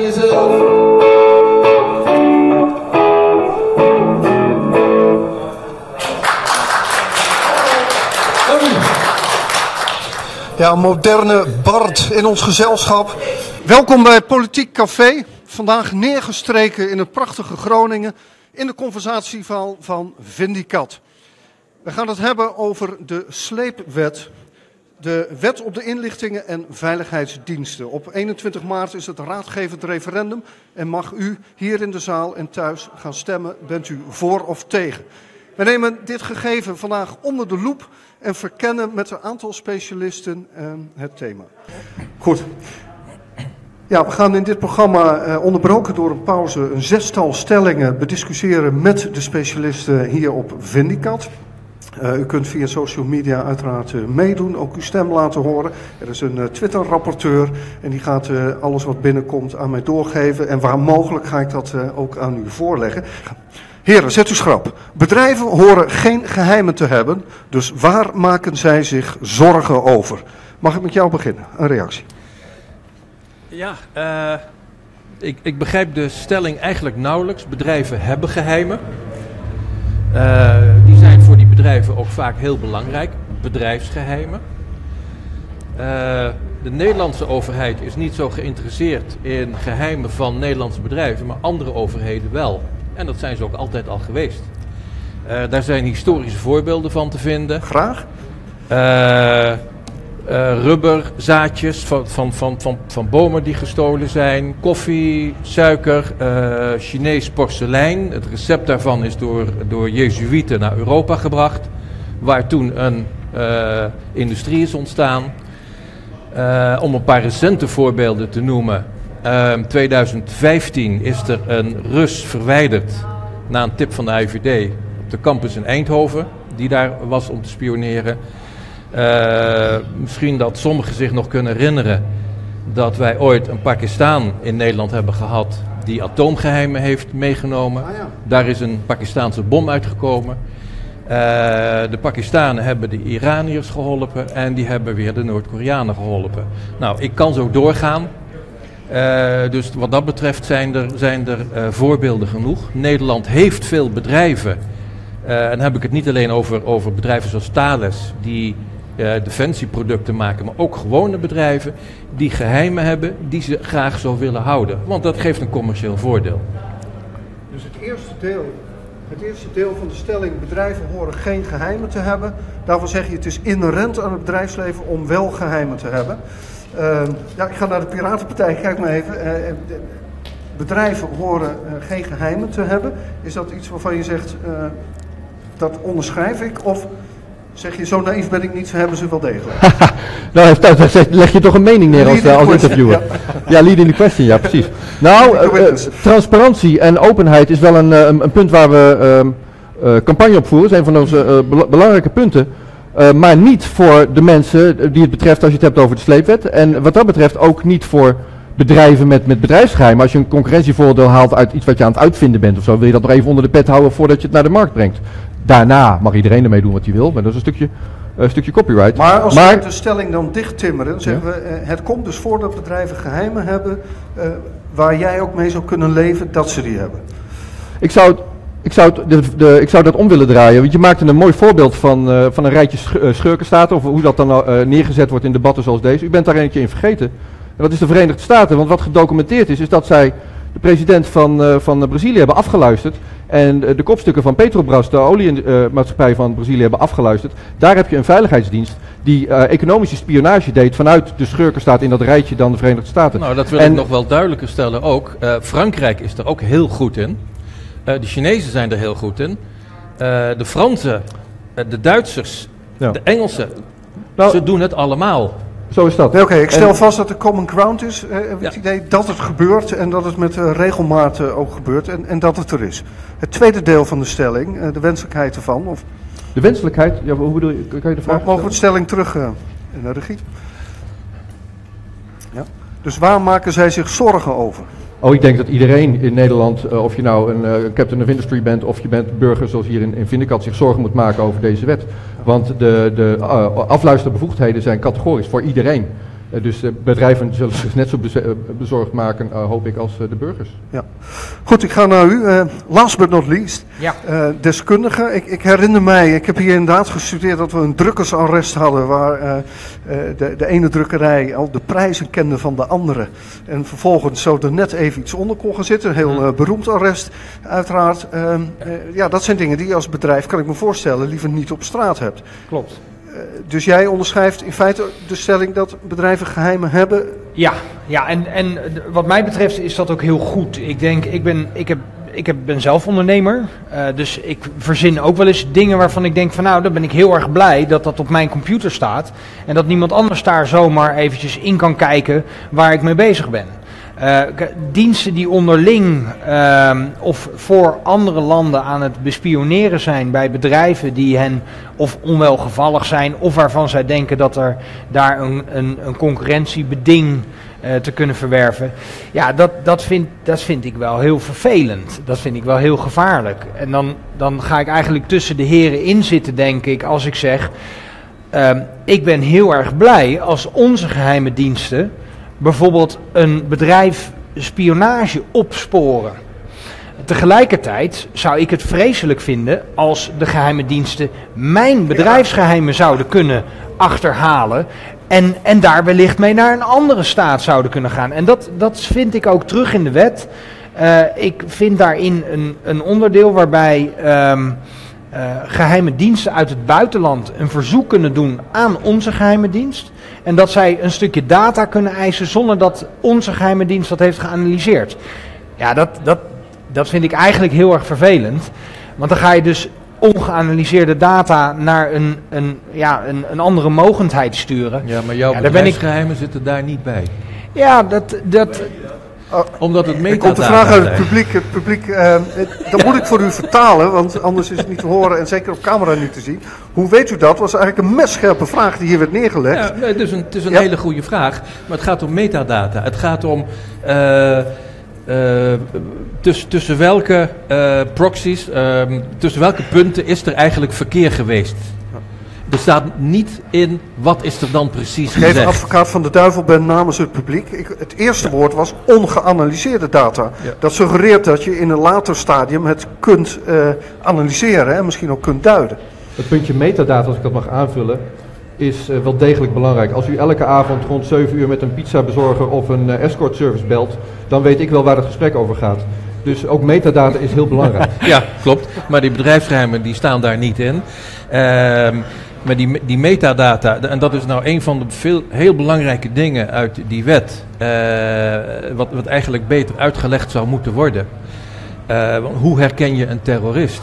jezelf. Ja, een moderne Bard in ons gezelschap. Welkom bij Politiek Café. Vandaag neergestreken in het prachtige Groningen in de conversatiezaal van Vindicat. We gaan het hebben over de sleepwet. De wet op de inlichtingen en veiligheidsdiensten. Op 21 maart is het raadgevend referendum en mag u hier in de zaal en thuis gaan stemmen. Bent u voor of tegen? We nemen dit gegeven vandaag onder de loep en verkennen met een aantal specialisten het thema. Goed. Ja, we gaan in dit programma onderbroken door een pauze een zestal stellingen bediscussiëren met de specialisten hier op Vindicat. U kunt via social media uiteraard meedoen, ook uw stem laten horen. Er is een Twitter-rapporteur en die gaat alles wat binnenkomt aan mij doorgeven. En waar mogelijk ga ik dat ook aan u voorleggen. Heren, zet u schrap. Bedrijven horen geen geheimen te hebben, dus waar maken zij zich zorgen over? Mag ik met jou beginnen? Een reactie. Ja, ik begrijp de stelling eigenlijk nauwelijks. Bedrijven hebben geheimen. Die zijn voor die bedrijven ook vaak heel belangrijk. Bedrijfsgeheimen. De Nederlandse overheid is niet zo geïnteresseerd in geheimen van Nederlandse bedrijven, maar andere overheden wel. En dat zijn ze ook altijd al geweest. Daar zijn historische voorbeelden van te vinden. Graag. Rubberzaadjes van bomen die gestolen zijn. Koffie, suiker, Chinees porselein. Het recept daarvan is door Jezuïeten naar Europa gebracht. Waar toen een industrie is ontstaan. Om een paar recente voorbeelden te noemen. 2015 is er een Rus verwijderd na een tip van de IVD op de campus in Eindhoven, die daar was om te spioneren. Misschien dat sommigen zich nog kunnen herinneren dat wij ooit een Pakistan in Nederland hebben gehad die atoomgeheimen heeft meegenomen. Daar is een Pakistaanse bom uitgekomen. De Pakistanen hebben de Iraniërs geholpen en die hebben weer de Noord-Koreanen geholpen. Nou, ik kan zo doorgaan. Dus wat dat betreft zijn er voorbeelden genoeg. Nederland heeft veel bedrijven. En dan heb ik het niet alleen over bedrijven zoals Thales, die defensieproducten maken, maar ook gewone bedrijven die geheimen hebben, die ze graag zo willen houden. Want dat geeft een commercieel voordeel. Dus het eerste deel van de stelling, bedrijven horen geen geheimen te hebben. Daarvan zeg je, het is inherent aan het bedrijfsleven om wel geheimen te hebben. Ik ga naar de Piratenpartij, kijk maar even. Bedrijven horen geen geheimen te hebben. Is dat iets waarvan je zegt, dat onderschrijf ik? Of zeg je, zo naïef ben ik niet, hebben ze wel degelijk? Nou, leg je toch een mening neer als interviewer. Ja, lead in the question, ja precies. Nou, transparantie en openheid is wel een punt waar we campagne op voeren. Dat is een van onze belangrijke punten. Maar niet voor de mensen die het betreft als je het hebt over de sleepwet. En wat dat betreft ook niet voor bedrijven met bedrijfsgeheimen. Als je een concurrentievoordeel haalt uit iets wat je aan het uitvinden bent of zo, wil je dat nog even onder de pet houden voordat je het naar de markt brengt. Daarna mag iedereen ermee doen wat hij wil, maar dat is een stukje copyright. Maar als we de stelling dan dichttimmeren, zeggen we, het komt dus voor dat bedrijven geheimen hebben waar jij ook mee zou kunnen leven dat ze die hebben. Ik zou dat om willen draaien, want je maakte een mooi voorbeeld van een rijtje schurkenstaten, of hoe dat dan neergezet wordt in debatten zoals deze. U bent daar eentje in vergeten. En dat is de Verenigde Staten, want wat gedocumenteerd is dat zij de president van Brazilië hebben afgeluisterd en de kopstukken van Petrobras, de oliemaatschappij van Brazilië, hebben afgeluisterd. Daar heb je een veiligheidsdienst die economische spionage deed vanuit de schurkenstaat in dat rijtje dan de Verenigde Staten. Nou, dat wil ik nog wel duidelijker stellen ook. Frankrijk is er ook heel goed in. De Chinezen zijn er heel goed in. De Fransen, de Duitsers, de Engelsen, ze doen het allemaal. Zo is dat. Nee, Oké, ik stel vast dat er common ground is. Het idee dat het gebeurt en dat het met regelmaat ook gebeurt en dat het er is. Het tweede deel van de stelling, de wenselijkheid ervan. Of... De wenselijkheid? Ja, hoe bedoel je? Kan je de vraag mogen we de stelling terug naar de regie? Ja. Dus waar maken zij zich zorgen over? Oh, ik denk dat iedereen in Nederland, of je nou een captain of industry bent of je bent burger zoals hier in Vindicat, zich zorgen moet maken over deze wet. Want de afluisterbevoegdheden zijn categorisch voor iedereen. Dus bedrijven zullen zich net zo bezorgd maken, hoop ik, als de burgers. Ja. Goed, ik ga naar u. Last but not least, deskundige. Ik herinner mij, ik heb hier inderdaad gestudeerd dat we een drukkersarrest hadden waar de ene drukkerij al de prijzen kende van de andere. En vervolgens zo er net even iets onder kon gaan zitten. Een heel beroemd arrest, uiteraard. Dat zijn dingen die je als bedrijf, kan ik me voorstellen, liever niet op straat hebt. Klopt. Dus jij onderschrijft in feite de stelling dat bedrijven geheimen hebben? Ja, en wat mij betreft is dat ook heel goed. Ik ben zelf ondernemer, dus ik verzin ook wel eens dingen waarvan ik denk van nou, dan ben ik heel erg blij dat dat op mijn computer staat. En dat niemand anders daar zomaar eventjes in kan kijken waar ik mee bezig ben. Diensten die onderling of voor andere landen aan het bespioneren zijn bij bedrijven die hen of onwelgevallig zijn of waarvan zij denken dat er daar een concurrentiebeding te kunnen verwerven. Ja, dat vind ik wel heel vervelend. Dat vind ik wel heel gevaarlijk. En dan ga ik eigenlijk tussen de heren in zitten, denk ik, als ik zeg ik ben heel erg blij als onze geheime diensten bijvoorbeeld een bedrijf spionage opsporen. Tegelijkertijd zou ik het vreselijk vinden als de geheime diensten mijn bedrijfsgeheimen zouden kunnen achterhalen en daar wellicht mee naar een andere staat zouden kunnen gaan. En dat vind ik ook terug in de wet. Ik vind daarin een onderdeel waarbij geheime diensten uit het buitenland een verzoek kunnen doen aan onze geheime dienst. En dat zij een stukje data kunnen eisen zonder dat onze geheime dienst dat heeft geanalyseerd. Ja, dat vind ik eigenlijk heel erg vervelend. Want dan ga je dus ongeanalyseerde data naar een andere mogendheid sturen. Ja, maar jouw bedrijfsgeheimen zitten daar niet bij. Ja, omdat het metadata. Er komt de vraag uit het publiek. Dat moet ik voor u vertalen, want anders is het niet te horen en zeker op camera niet te zien. Hoe weet u dat? Dat was eigenlijk een messcherpe vraag die hier werd neergelegd. Ja, nee, het is een hele goede vraag, maar het gaat om metadata. Het gaat om tussen welke proxies, tussen welke punten is er eigenlijk verkeer geweest. Er staat niet in wat is er dan precies gezegd. Ik advocaat van de duivel ben namens het publiek. Het eerste woord was ongeanalyseerde data. Ja. Dat suggereert dat je in een later stadium het kunt analyseren en misschien ook kunt duiden. Het puntje metadata, als ik dat mag aanvullen, is wel degelijk belangrijk. Als u elke avond rond 7 uur met een pizzabezorger of een escort service belt, dan weet ik wel waar het gesprek over gaat. Dus ook metadata is heel belangrijk. Ja, klopt. Maar die bedrijfsgeheimen die staan daar niet in. Maar die metadata, en dat is nou een van de heel belangrijke dingen uit die wet, wat eigenlijk beter uitgelegd zou moeten worden. Hoe herken je een terrorist?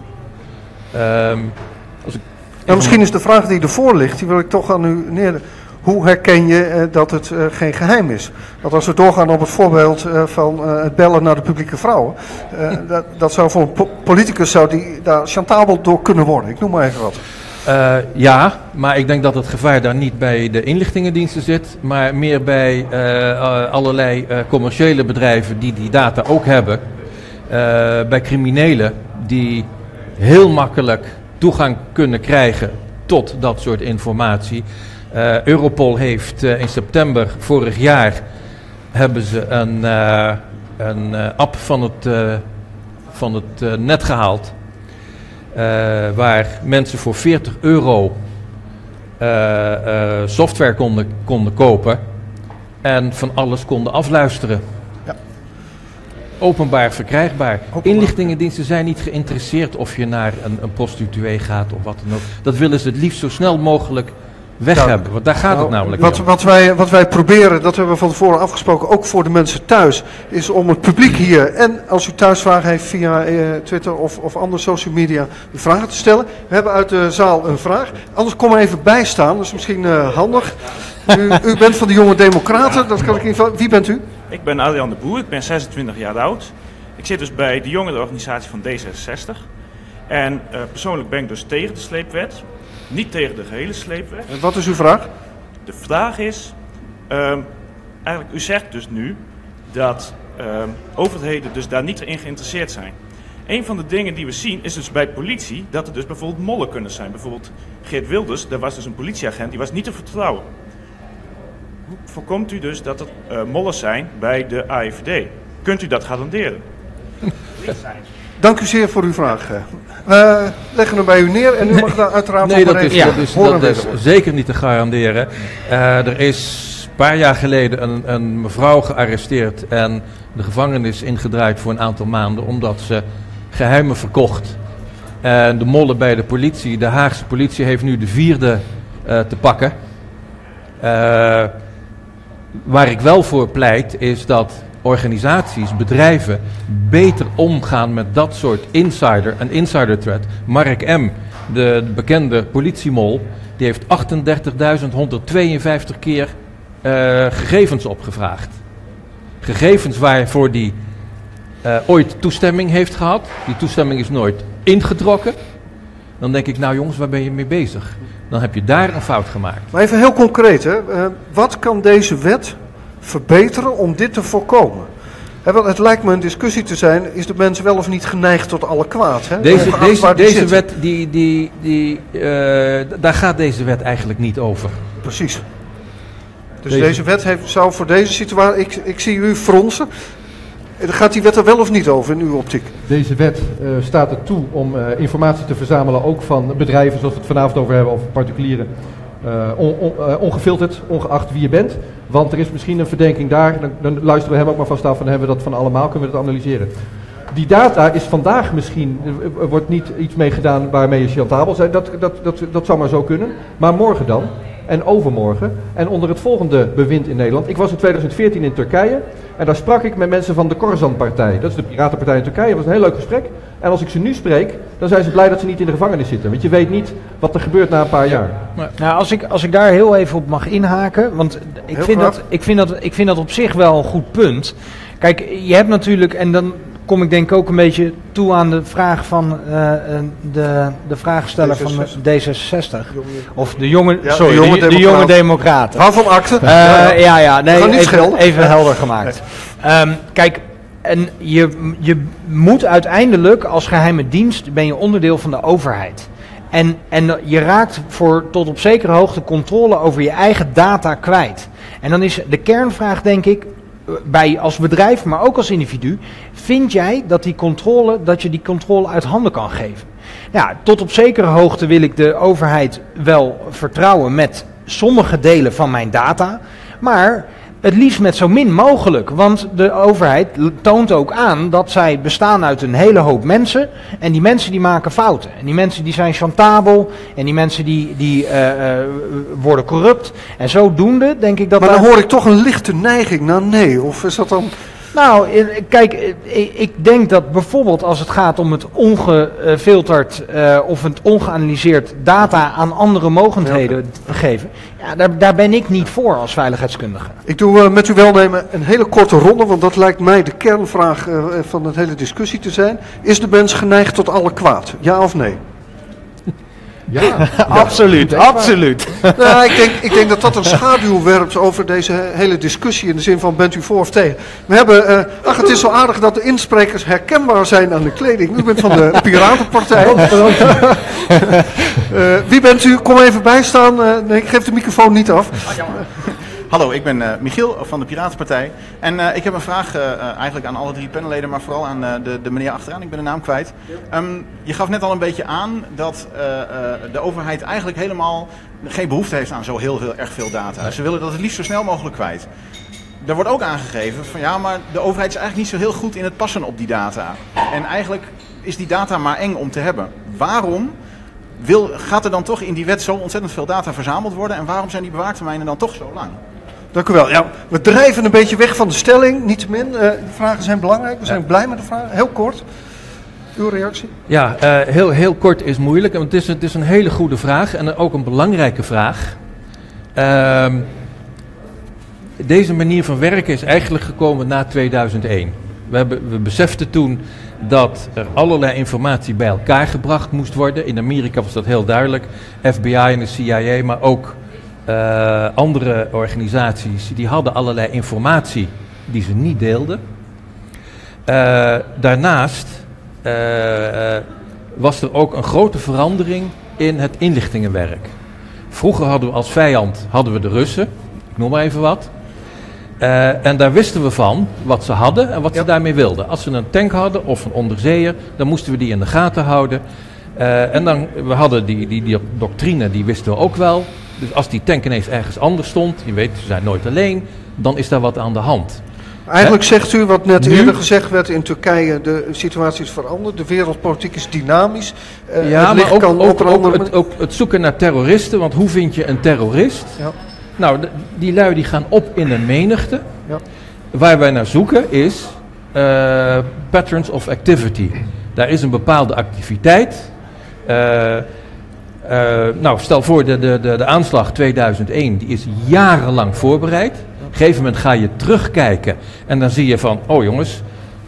Misschien is de vraag die ervoor ligt, die wil ik toch aan u neer. Hoe herken je dat het geen geheim is? Want als we doorgaan op het voorbeeld van het bellen naar de publieke vrouwen, dat zou voor een politicus zou die daar chantabel door kunnen worden. Ik noem maar even wat. Ja, maar ik denk dat het gevaar daar niet bij de inlichtingendiensten zit, maar meer bij allerlei commerciële bedrijven die die data ook hebben. Bij criminelen die heel makkelijk toegang kunnen krijgen tot dat soort informatie. Europol heeft in september vorig jaar hebben ze een app van het net gehaald. Waar mensen voor €40 software konden kopen en van alles konden afluisteren. Ja. Openbaar verkrijgbaar. Inlichtingendiensten zijn niet geïnteresseerd of je naar een prostituee gaat of wat dan ook. Dat willen ze het liefst zo snel mogelijk weg hebben, want daar gaat het namelijk om. Wat wij proberen, dat hebben we van tevoren afgesproken, ook voor de mensen thuis, is om het publiek hier, en als u thuis vragen heeft via Twitter of andere social media, uw vragen te stellen. We hebben uit de zaal een vraag, anders kom er even bij staan, dat is misschien handig. U bent van de Jonge Democraten, dat kan ik in ieder geval. Wie bent u? Ik ben Adriaan de Boer, ik ben 26 jaar oud. Ik zit dus bij de jongerenorganisatie van D66. En persoonlijk ben ik dus tegen de sleepwet. Niet tegen de gehele sleepwet. En wat is uw vraag? De vraag is, eigenlijk u zegt dus nu dat overheden dus daar niet in geïnteresseerd zijn. Een van de dingen die we zien is dus bij politie dat er dus bijvoorbeeld mollen kunnen zijn. Bijvoorbeeld Geert Wilders, daar was dus een politieagent, die was niet te vertrouwen. voorkomt u dus dat er mollen zijn bij de AIVD? Kunt u dat garanderen? Dank u zeer voor uw vraag. We leggen hem bij u neer en u mag daar uiteraard Nee, op dat is zeker niet te garanderen. Er is een paar jaar geleden een mevrouw gearresteerd en de gevangenis ingedraaid voor een aantal maanden omdat ze geheimen verkocht. En de mollen bij de politie, de Haagse politie heeft nu de 4e te pakken. Waar ik wel voor pleit is dat organisaties, bedrijven beter omgaan met dat soort insider threat. Mark M., de bekende politiemol, die heeft 38.152 keer gegevens opgevraagd. Gegevens waarvoor die ooit toestemming heeft gehad. Die toestemming is nooit ingetrokken. Dan denk ik, nou jongens, waar ben je mee bezig? Dan heb je daar een fout gemaakt. Maar even heel concreet, hè. Wat kan deze wet verbeteren om dit te voorkomen? Wel, het lijkt me een discussie te zijn, is de mens wel of niet geneigd tot alle kwaad? Hè? Deze wet, daar gaat deze wet eigenlijk niet over. Precies. Dus deze wet zou voor deze situatie, ik zie u fronsen, gaat die wet er wel of niet over in uw optiek? Deze wet staat er toe om informatie te verzamelen, ook van bedrijven zoals we het vanavond over hebben, of particulieren. Ongefilterd, ongeacht wie je bent. Want er is misschien een verdenking daar. Dan luisteren we hem ook maar vast af en hebben we dat van allemaal, kunnen we dat analyseren. Die data is vandaag misschien, er wordt niet iets mee gedaan waarmee je chantabel bent. Dat zou maar zo kunnen. Maar morgen dan. En overmorgen. En onder het volgende bewind in Nederland. Ik was in 2014 in Turkije. En daar sprak ik met mensen van de Korzan-partij. Dat is de Piratenpartij in Turkije. Dat was een heel leuk gesprek. En als ik ze nu spreek, dan zijn ze blij dat ze niet in de gevangenis zitten. Want je weet niet wat er gebeurt na een paar jaar. Nou, als ik daar heel even op mag inhaken. Want ik vind dat op zich wel een goed punt. Kijk, je hebt natuurlijk, en dan kom ik denk ik ook een beetje toe aan de vraag van de vraagsteller van D66. Of de jonge democraten. Waarvan akte? Even helder gemaakt. Kijk, en je moet uiteindelijk als geheime dienst, ben je onderdeel van de overheid. En je raakt tot op zekere hoogte controle over je eigen data kwijt. En dan is de kernvraag denk ik, als bedrijf, maar ook als individu, vind jij dat je die controle uit handen kan geven? Ja, tot op zekere hoogte wil ik de overheid wel vertrouwen met sommige delen van mijn data, maar het liefst met zo min mogelijk, want de overheid toont ook aan dat zij bestaan uit een hele hoop mensen en die mensen die maken fouten. En die mensen die zijn chantabel en die mensen die worden corrupt. En zodoende denk ik dat... Maar dan hoor ik toch een lichte neiging naar nee, of is dat dan... Nou, kijk, ik denk dat bijvoorbeeld als het gaat om het ongefilterd of het ongeanalyseerd data aan andere mogendheden geven, ja, daar ben ik niet voor als veiligheidskundige. Ik doe met uw welnemen een hele korte ronde, want dat lijkt mij de kernvraag van de hele discussie te zijn. Is de mens geneigd tot alle kwaad? Ja of nee? Ja, absoluut. Nou, ik denk dat dat een schaduw werpt over deze hele discussie in de zin van bent u voor of tegen. We hebben, het is zo aardig dat de insprekers herkenbaar zijn aan de kleding. U bent van de Piratenpartij. Wie bent u? Kom even bijstaan. Nee, ik geef de microfoon niet af. Hallo, ik ben Michiel van de Piratenpartij. En ik heb een vraag eigenlijk aan alle 3 panelleden, maar vooral aan de meneer achteraan. Ik ben de naam kwijt. Je gaf net al een beetje aan dat de overheid eigenlijk helemaal geen behoefte heeft aan zo heel erg veel data. Ze willen dat het liefst zo snel mogelijk kwijt. Er wordt ook aangegeven van ja, maar de overheid is eigenlijk niet zo heel goed in het passen op die data. En eigenlijk is die data maar eng om te hebben. Waarom gaat er dan toch in die wet zo ontzettend veel data verzameld worden en waarom zijn die bewaartermijnen dan toch zo lang? Dank u wel. Ja, we drijven een beetje weg van de stelling, niettemin. De vragen zijn belangrijk, we zijn blij met de vragen. Heel kort, uw reactie? Ja, heel kort is moeilijk, want het is een hele goede vraag en ook een belangrijke vraag. Deze manier van werken is eigenlijk gekomen na 2001. We beseften toen dat er allerlei informatie bij elkaar gebracht moest worden. In Amerika was dat heel duidelijk. FBI en de CIA, maar ook andere organisaties, die hadden allerlei informatie die ze niet deelden. Daarnaast was er ook een grote verandering in het inlichtingenwerk. Vroeger hadden we als vijand de Russen. Ik noem maar even wat. En daar wisten we van wat ze hadden en wat ze daarmee wilden. Als ze een tank hadden of een onderzeeër, dan moesten we die in de gaten houden. En dan, we hadden die doctrine, die wisten we ook wel. Dus als die tank ineens ergens anders stond, je weet, ze zijn nooit alleen, dan is daar wat aan de hand. Eigenlijk zegt u wat net eerder gezegd werd in Turkije, de situatie is veranderd, de wereldpolitiek is dynamisch. Ja, maar ook het zoeken naar terroristen, want hoe vind je een terrorist? Ja. Nou, die lui die gaan op in een menigte. Ja. Waar wij naar zoeken is patterns of activity. Daar is een bepaalde activiteit. Nou, stel voor de aanslag 2001, die is jarenlang voorbereid. Op een gegeven moment ga je terugkijken en dan zie je van, oh jongens,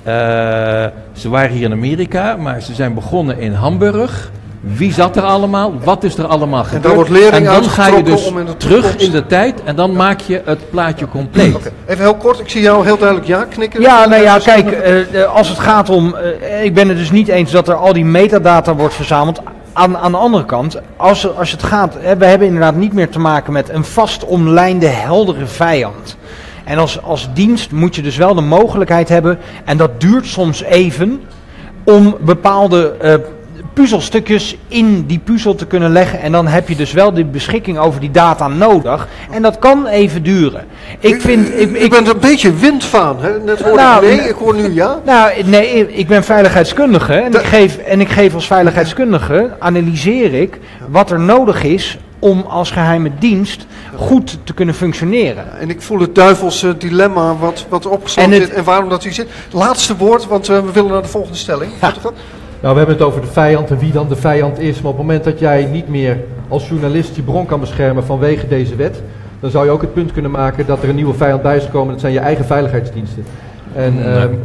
ze waren hier in Amerika, maar ze zijn begonnen in Hamburg. Wie zat er allemaal? Wat is er allemaal gebeurd? En dan wordt lering dan ga je dus terug in de tijd en dan maak je het plaatje compleet. Okay. Even heel kort, ik zie jou heel duidelijk ja knikken. Ja, nou ja, kijk, als het gaat om, ik ben het dus niet eens dat er al die metadata wordt verzameld. Aan de andere kant, als het gaat, we hebben inderdaad niet meer te maken met een vast omlijnde, heldere vijand. En als dienst moet je dus wel de mogelijkheid hebben, en dat duurt soms even, om bepaalde puzzelstukjes in die puzzel te kunnen leggen. En dan heb je dus wel de beschikking over die data nodig. En dat kan even duren. Ik bent een beetje windvaan, hè? Net hoorde ik nee, ik hoor nu ja. Nou, nee, ik ben veiligheidskundige. En ik geef als veiligheidskundige, analyseer ik wat er nodig is om als geheime dienst goed te kunnen functioneren. En ik voel het duivelse dilemma wat opgesloten zit en waarom dat u zit. Laatste woord, want we willen naar de volgende stelling. Ja. Nou, we hebben het over de vijand en wie dan de vijand is. Maar op het moment dat jij niet meer als journalist je bron kan beschermen vanwege deze wet, dan zou je ook het punt kunnen maken dat er een nieuwe vijand bij is gekomen. Dat zijn je eigen veiligheidsdiensten. En,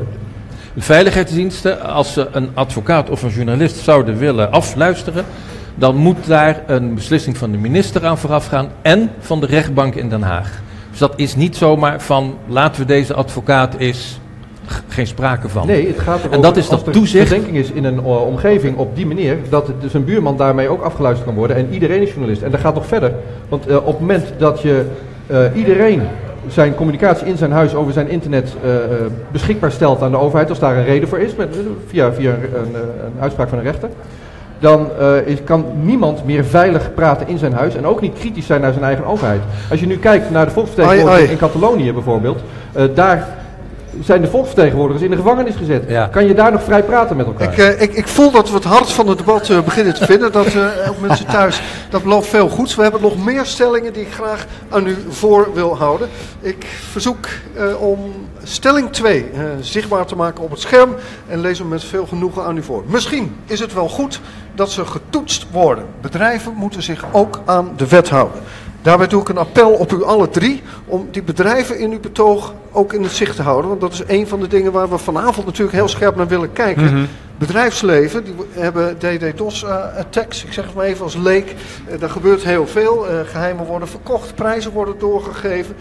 de veiligheidsdiensten, als ze een advocaat of een journalist zouden willen afluisteren, dan moet daar een beslissing van de minister aan vooraf gaan en van de rechtbank in Den Haag. Dus dat is niet zomaar van laten we deze advocaat eens. Geen sprake van. Nee, het gaat erover en dat is dat toezicht. Verdenking is in een omgeving op die manier dat dus een buurman daarmee ook afgeluisterd kan worden en iedereen is journalist. En dat gaat nog verder. Want op het moment dat je iedereen zijn communicatie in zijn huis over zijn internet beschikbaar stelt aan de overheid, als daar een reden voor is, via een uitspraak van een rechter, dan kan niemand meer veilig praten in zijn huis en ook niet kritisch zijn naar zijn eigen overheid. Als je nu kijkt naar de volksvertegenwoordigers in Catalonië bijvoorbeeld, daar zijn de volksvertegenwoordigers in de gevangenis gezet. Ja. Kan je daar nog vrij praten met elkaar? Ik voel dat we het hart van het debat beginnen te vinden. Dat ook mensen thuis, dat belooft veel goeds. We hebben nog meer stellingen die ik graag aan u voor wil houden. Ik verzoek om stelling 2 zichtbaar te maken op het scherm en lees hem met veel genoegen aan u voor. Misschien is het wel goed dat ze getoetst worden. Bedrijven moeten zich ook aan de wet houden. Daarbij doe ik een appel op u alle drie om die bedrijven in uw betoog ook in het zicht te houden. Want dat is een van de dingen waar we vanavond natuurlijk heel scherp naar willen kijken. Mm-hmm. Bedrijfsleven, die hebben DDoS-attacks, ik zeg het maar even als leek. Daar gebeurt heel veel. Geheimen worden verkocht, prijzen worden doorgegeven.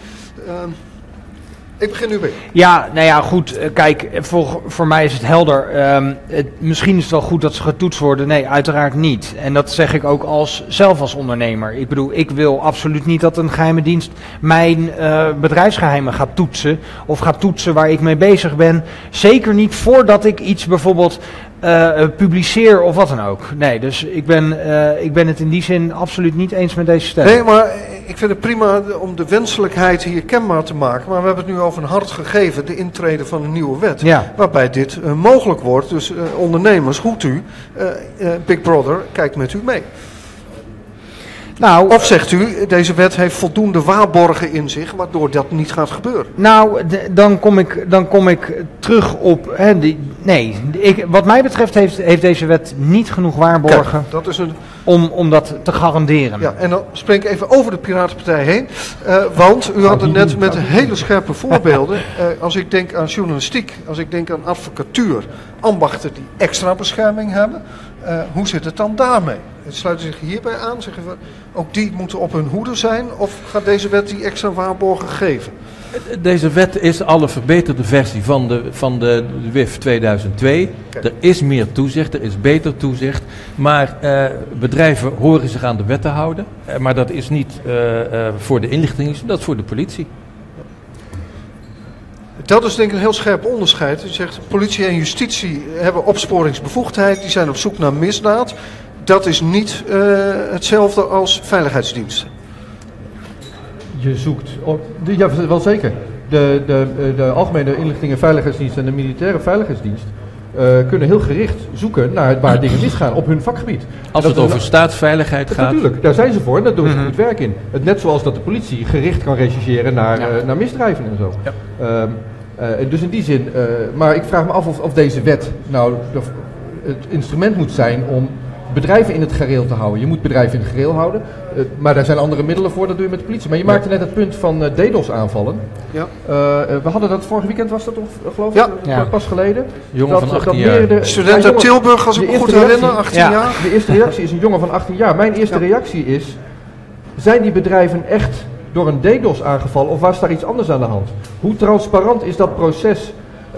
Ik begin nu weer. Ja, nou ja, goed. Kijk, voor mij is het helder. Misschien is het wel goed dat ze getoetst worden. Nee, uiteraard niet. En dat zeg ik ook zelf als ondernemer. Ik bedoel, ik wil absoluut niet dat een geheime dienst mijn bedrijfsgeheimen gaat toetsen. Of gaat toetsen waar ik mee bezig ben. Zeker niet voordat ik iets bijvoorbeeld publiceer of wat dan ook. Nee, dus ik ben het in die zin absoluut niet eens met deze stelling. Nee, maar ik vind het prima om de wenselijkheid hier kenbaar te maken. Maar we hebben het nu over een hard gegeven, de intrede van een nieuwe wet. Ja. Waarbij dit mogelijk wordt. Dus ondernemers, goed u, Big Brother, kijkt met u mee. Nou, of zegt u, deze wet heeft voldoende waarborgen in zich, waardoor dat niet gaat gebeuren? Nou, dan kom ik terug op... wat mij betreft heeft deze wet niet genoeg waarborgen. Kijk, dat is om dat te garanderen. Ja, en dan spring ik even over de Piratenpartij heen. Want u had het net met hele scherpe voorbeelden. Als ik denk aan journalistiek, als ik denk aan advocatuur, ambachten die extra bescherming hebben. Hoe zit het dan daarmee? Sluiten zich hierbij aan? Zeggen we, ook die moeten op hun hoede zijn? Of gaat deze wet die extra waarborgen geven? Deze wet is al een verbeterde versie van de WIF 2002. Er is meer toezicht, er is beter toezicht. Maar bedrijven horen zich aan de wet te houden. Maar dat is niet voor de inlichtingendienst, dat is voor de politie. Dat is denk ik een heel scherp onderscheid. U zegt politie en justitie hebben opsporingsbevoegdheid. Die zijn op zoek naar misdaad. Dat is niet hetzelfde als veiligheidsdiensten. Je zoekt, ja wel zeker, de Algemene Inlichting en Veiligheidsdienst en de Militaire Veiligheidsdienst kunnen heel gericht zoeken naar waar dingen misgaan op hun vakgebied. Als het over staatsveiligheid gaat. Natuurlijk, daar zijn ze voor en daar doen ze goed werk in. Net zoals dat de politie gericht kan rechercheren naar misdrijven en zo. Ja. Dus in die zin, maar ik vraag me af of deze wet nou het instrument moet zijn om bedrijven in het gareel te houden. Je moet bedrijven in het gareel houden, maar daar zijn andere middelen voor, dat doe je met de politie. Maar je maakte net het punt van DDoS-aanvallen. Ja. We hadden dat vorig weekend, was dat toch, geloof ik, pas geleden? Jongen van 18 jaar. Student uit Tilburg, als ik me goed herinner, 18 jaar. De eerste reactie is een jongen van 18 jaar. Mijn eerste reactie is, zijn die bedrijven echt door een DDoS aangevallen of was daar iets anders aan de hand? Hoe transparant is dat proces?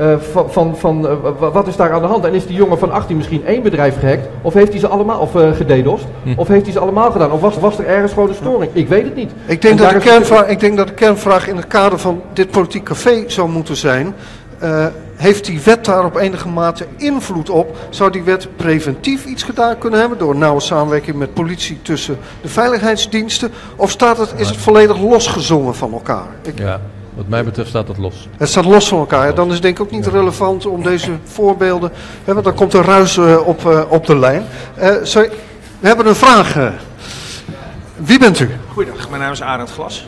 Wat is daar aan de hand? En is die jongen van 18 misschien één bedrijf gehackt? Of heeft hij ze allemaal gededost? Of heeft hij ze allemaal gedaan? Of was er ergens gewoon een storing? Ik weet het niet. Ik denk dat de kernvraag in het kader van dit politiek café zou moeten zijn. Heeft die wet daar op enige mate invloed op? Zou die wet preventief iets gedaan kunnen hebben door nauwe samenwerking met politie tussen de veiligheidsdiensten? Of is het volledig losgezongen van elkaar? Wat mij betreft staat het los. Het staat los van elkaar. Dan is het denk ik ook niet relevant om deze voorbeelden. Want dan komt er ruis op de lijn. We hebben een vraag. Wie bent u? Goeiedag, mijn naam is Arend Glas.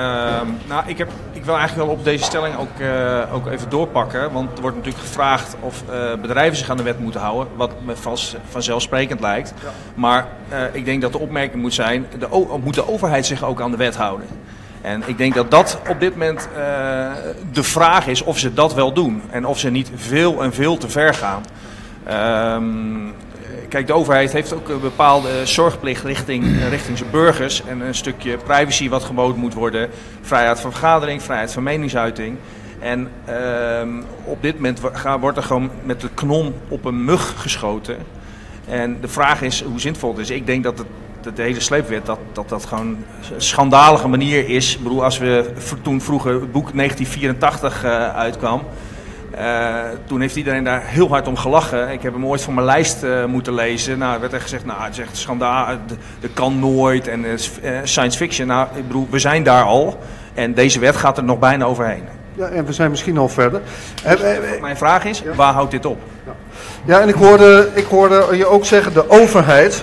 Ik wil eigenlijk wel op deze stelling ook even doorpakken. Want er wordt natuurlijk gevraagd of bedrijven zich aan de wet moeten houden. Wat me vanzelfsprekend lijkt. Ja. Maar ik denk dat de opmerking moet zijn, moet de overheid zich ook aan de wet houden. En ik denk dat dat op dit moment de vraag is of ze dat wel doen. En of ze niet veel te ver gaan. Kijk, de overheid heeft ook een bepaalde zorgplicht richting zijn burgers. En een stukje privacy wat geboden moet worden. Vrijheid van vergadering, vrijheid van meningsuiting. En op dit moment wordt er gewoon met de knon op een mug geschoten. En de vraag is hoe zinvol het is. Ik denk dat de hele sleepwet, dat gewoon een schandalige manier is. Ik bedoel, als we toen vroeger het boek 1984 uitkwam, toen heeft iedereen daar heel hard om gelachen. Ik heb hem ooit van mijn lijst moeten lezen. Nou, er werd er gezegd, het is echt schandaal, dat kan nooit en science fiction. Nou, ik bedoel, we zijn daar al en deze wet gaat er nog bijna overheen. Ja, en we zijn misschien al verder. Mijn vraag is, waar houdt dit op? Ja, en ik hoorde je ook zeggen, de overheid.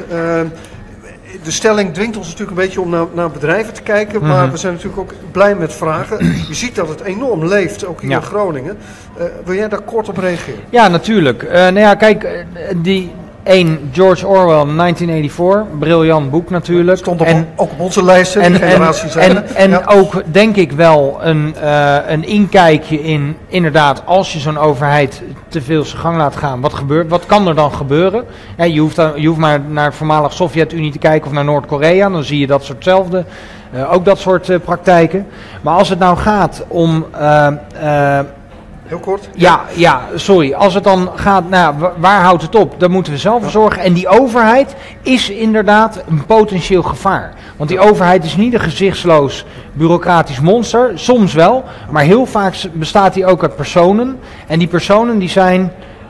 De stelling dwingt ons natuurlijk een beetje om naar bedrijven te kijken, maar we zijn natuurlijk ook blij met vragen. Je ziet dat het enorm leeft, ook hier in Groningen. Wil jij daar kort op reageren? Ja, natuurlijk. Kijk, George Orwell, 1984, briljant boek natuurlijk. Stond ook op onze lijst, de generatie zijn. En ook denk ik wel een inkijkje in, inderdaad, als je zo'n overheid te veel zijn gang laat gaan, wat kan er dan gebeuren? Je hoeft maar naar de voormalige Sovjet-Unie te kijken of naar Noord-Korea, dan zie je dat soortzelfde, ook dat soort praktijken. Maar als het nou gaat om heel kort? Ja, sorry. Als het dan gaat, waar houdt het op? Daar moeten we zelf voor zorgen. En die overheid is inderdaad een potentieel gevaar. Want die overheid is niet een gezichtsloos bureaucratisch monster. Soms wel, maar heel vaak bestaat die ook uit personen. En die personen die zijn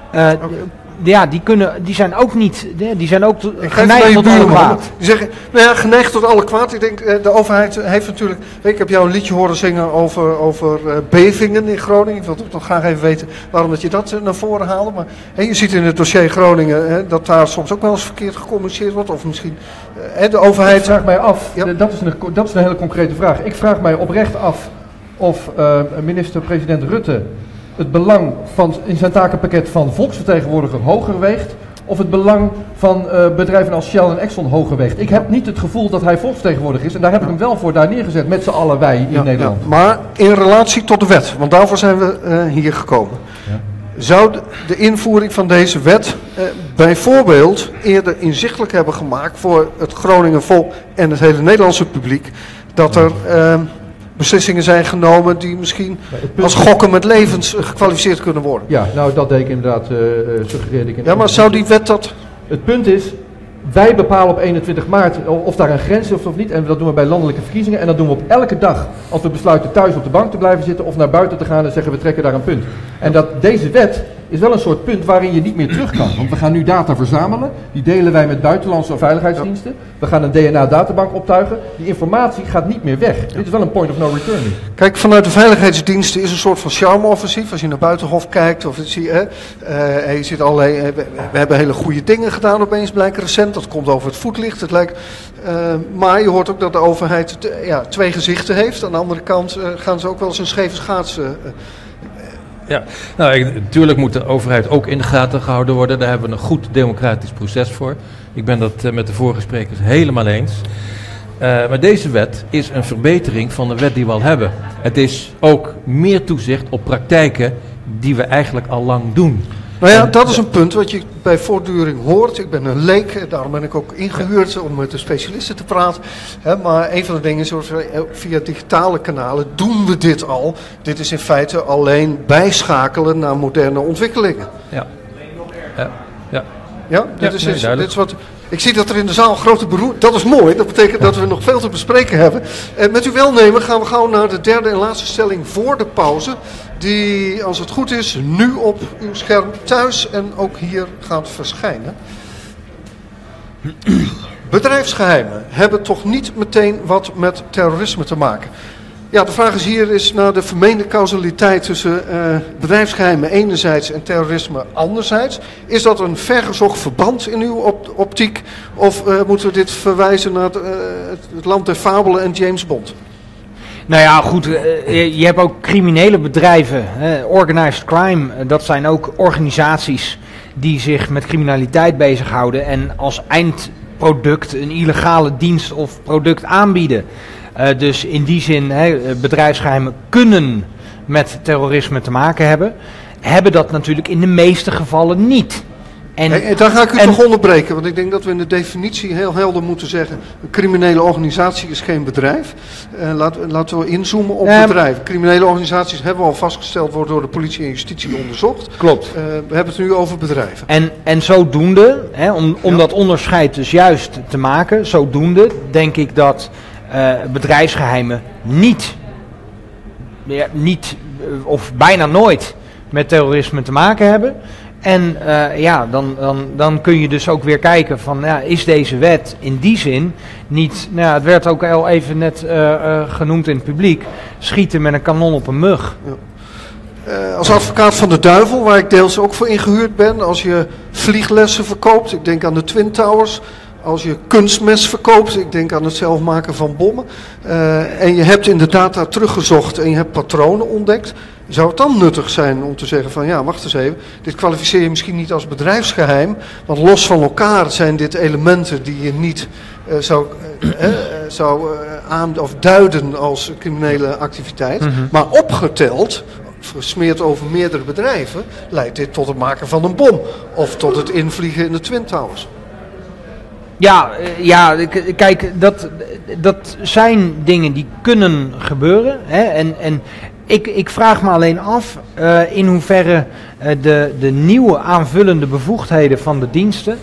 die zijn ook niet, die zijn ook geneigd tot alle kwaad. Die zeggen, geneigd tot alle kwaad. Ik denk, de overheid heeft natuurlijk, ik heb jou een liedje horen zingen over bevingen in Groningen. Ik wil toch graag even weten waarom dat je dat naar voren haalde. Maar je ziet in het dossier Groningen dat daar soms ook wel eens verkeerd gecommuniceerd wordt. Of misschien de overheid. Ik vraag mij af, dat is een hele concrete vraag. Ik vraag mij oprecht af of minister-president Rutte het belang in zijn takenpakket van volksvertegenwoordiger hoger weegt, of het belang van bedrijven als Shell en Exxon hoger weegt. Ik heb niet het gevoel dat hij volksvertegenwoordiger is en daar heb ik hem wel voor daar neergezet met z'n allen wij in Nederland. Ja, maar in relatie tot de wet, want daarvoor zijn we hier gekomen. Ja. Zou de invoering van deze wet bijvoorbeeld eerder inzichtelijk hebben gemaakt voor het Groninger volk en het hele Nederlandse publiek dat er beslissingen zijn genomen die misschien als gokken met levens gekwalificeerd kunnen worden. Ja, nou dat deed ik inderdaad, suggereerde ik. Ja, maar zou die wet dat... Het punt is, wij bepalen op 21 maart of daar een grens is of niet. En dat doen we bij landelijke verkiezingen. En dat doen we op elke dag als we besluiten thuis op de bank te blijven zitten of naar buiten te gaan en zeggen we trekken daar een punt. En dat deze wet is wel een soort punt waarin je niet meer terug kan. Want we gaan nu data verzamelen. Die delen wij met buitenlandse veiligheidsdiensten. We gaan een DNA-databank optuigen. Die informatie gaat niet meer weg. Dit is wel een point of no return nu. Kijk, vanuit de veiligheidsdiensten is een soort van charme-offensief. Als je naar Buitenhof kijkt, of je ziet allerlei... we hebben hele goede dingen gedaan opeens, blijkt recent. Dat komt over het voetlicht. Het lijkt, maar je hoort ook dat de overheid twee gezichten heeft. Aan de andere kant gaan ze ook wel eens een scheve schaats... Ja, nou, natuurlijk moet de overheid ook in de gaten gehouden worden. Daar hebben we een goed democratisch proces voor. Ik ben dat met de vorige sprekers helemaal eens. Maar deze wet is een verbetering van de wet die we al hebben. Het is ook meer toezicht op praktijken die we eigenlijk al lang doen. Nou ja, dat is een punt wat je bij voortduring hoort. Ik ben een leek, daarom ben ik ook ingehuurd om met de specialisten te praten. Maar een van de dingen is, via digitale kanalen doen we dit al. Dit is in feite alleen bijschakelen naar moderne ontwikkelingen. Ja. Ja, dit is wat... Ik zie dat er in de zaal grote beroering... Dat is mooi, dat betekent dat we nog veel te bespreken hebben. Met uw welnemen gaan we gauw naar de derde en laatste stelling voor de pauze. Die, als het goed is, nu op uw scherm thuis en ook hier gaat verschijnen. Bedrijfsgeheimen hebben toch niet meteen wat met terrorisme te maken. Ja, de vraag is hier naar de vermeende causaliteit tussen bedrijfsgeheimen enerzijds en terrorisme anderzijds. Is dat een vergezocht verband in uw optiek? Of moeten we dit verwijzen naar het land der fabelen en James Bond? Nou ja, goed, je hebt ook criminele bedrijven, organized crime, dat zijn ook organisaties die zich met criminaliteit bezighouden en als eindproduct een illegale dienst of product aanbieden. Dus in die zin, bedrijfsgeheimen kunnen met terrorisme te maken hebben dat natuurlijk in de meeste gevallen niet. En daar ga ik u toch onderbreken, want ik denk dat we in de definitie heel helder moeten zeggen, een criminele organisatie is geen bedrijf. Laten we inzoomen op bedrijven. Criminele organisaties hebben we al vastgesteld, worden door de politie en justitie onderzocht. Klopt. We hebben het nu over bedrijven. En zodoende, om dat onderscheid dus juist te maken, zodoende denk ik dat bedrijfsgeheimen niet of bijna nooit met terrorisme te maken hebben. En dan kun je dus ook weer kijken van, is deze wet in die zin niet, het werd ook al even net genoemd in het publiek, schieten met een kanon op een mug. Ja. Als advocaat van de duivel, waar ik deels ook voor ingehuurd ben, als je vlieglessen verkoopt, ik denk aan de Twin Towers, als je kunstmest verkoopt, ik denk aan het zelf maken van bommen, en je hebt in de data teruggezocht en je hebt patronen ontdekt, zou het dan nuttig zijn om te zeggen van wacht eens even, dit kwalificeer je misschien niet als bedrijfsgeheim, want los van elkaar zijn dit elementen die je niet zou duiden als criminele activiteit, maar opgeteld, gesmeerd over meerdere bedrijven, leidt dit tot het maken van een bom of tot het invliegen in de Twin Towers. Ja, kijk, dat zijn dingen die kunnen gebeuren. En ik vraag me alleen af in hoeverre de nieuwe aanvullende bevoegdheden van de diensten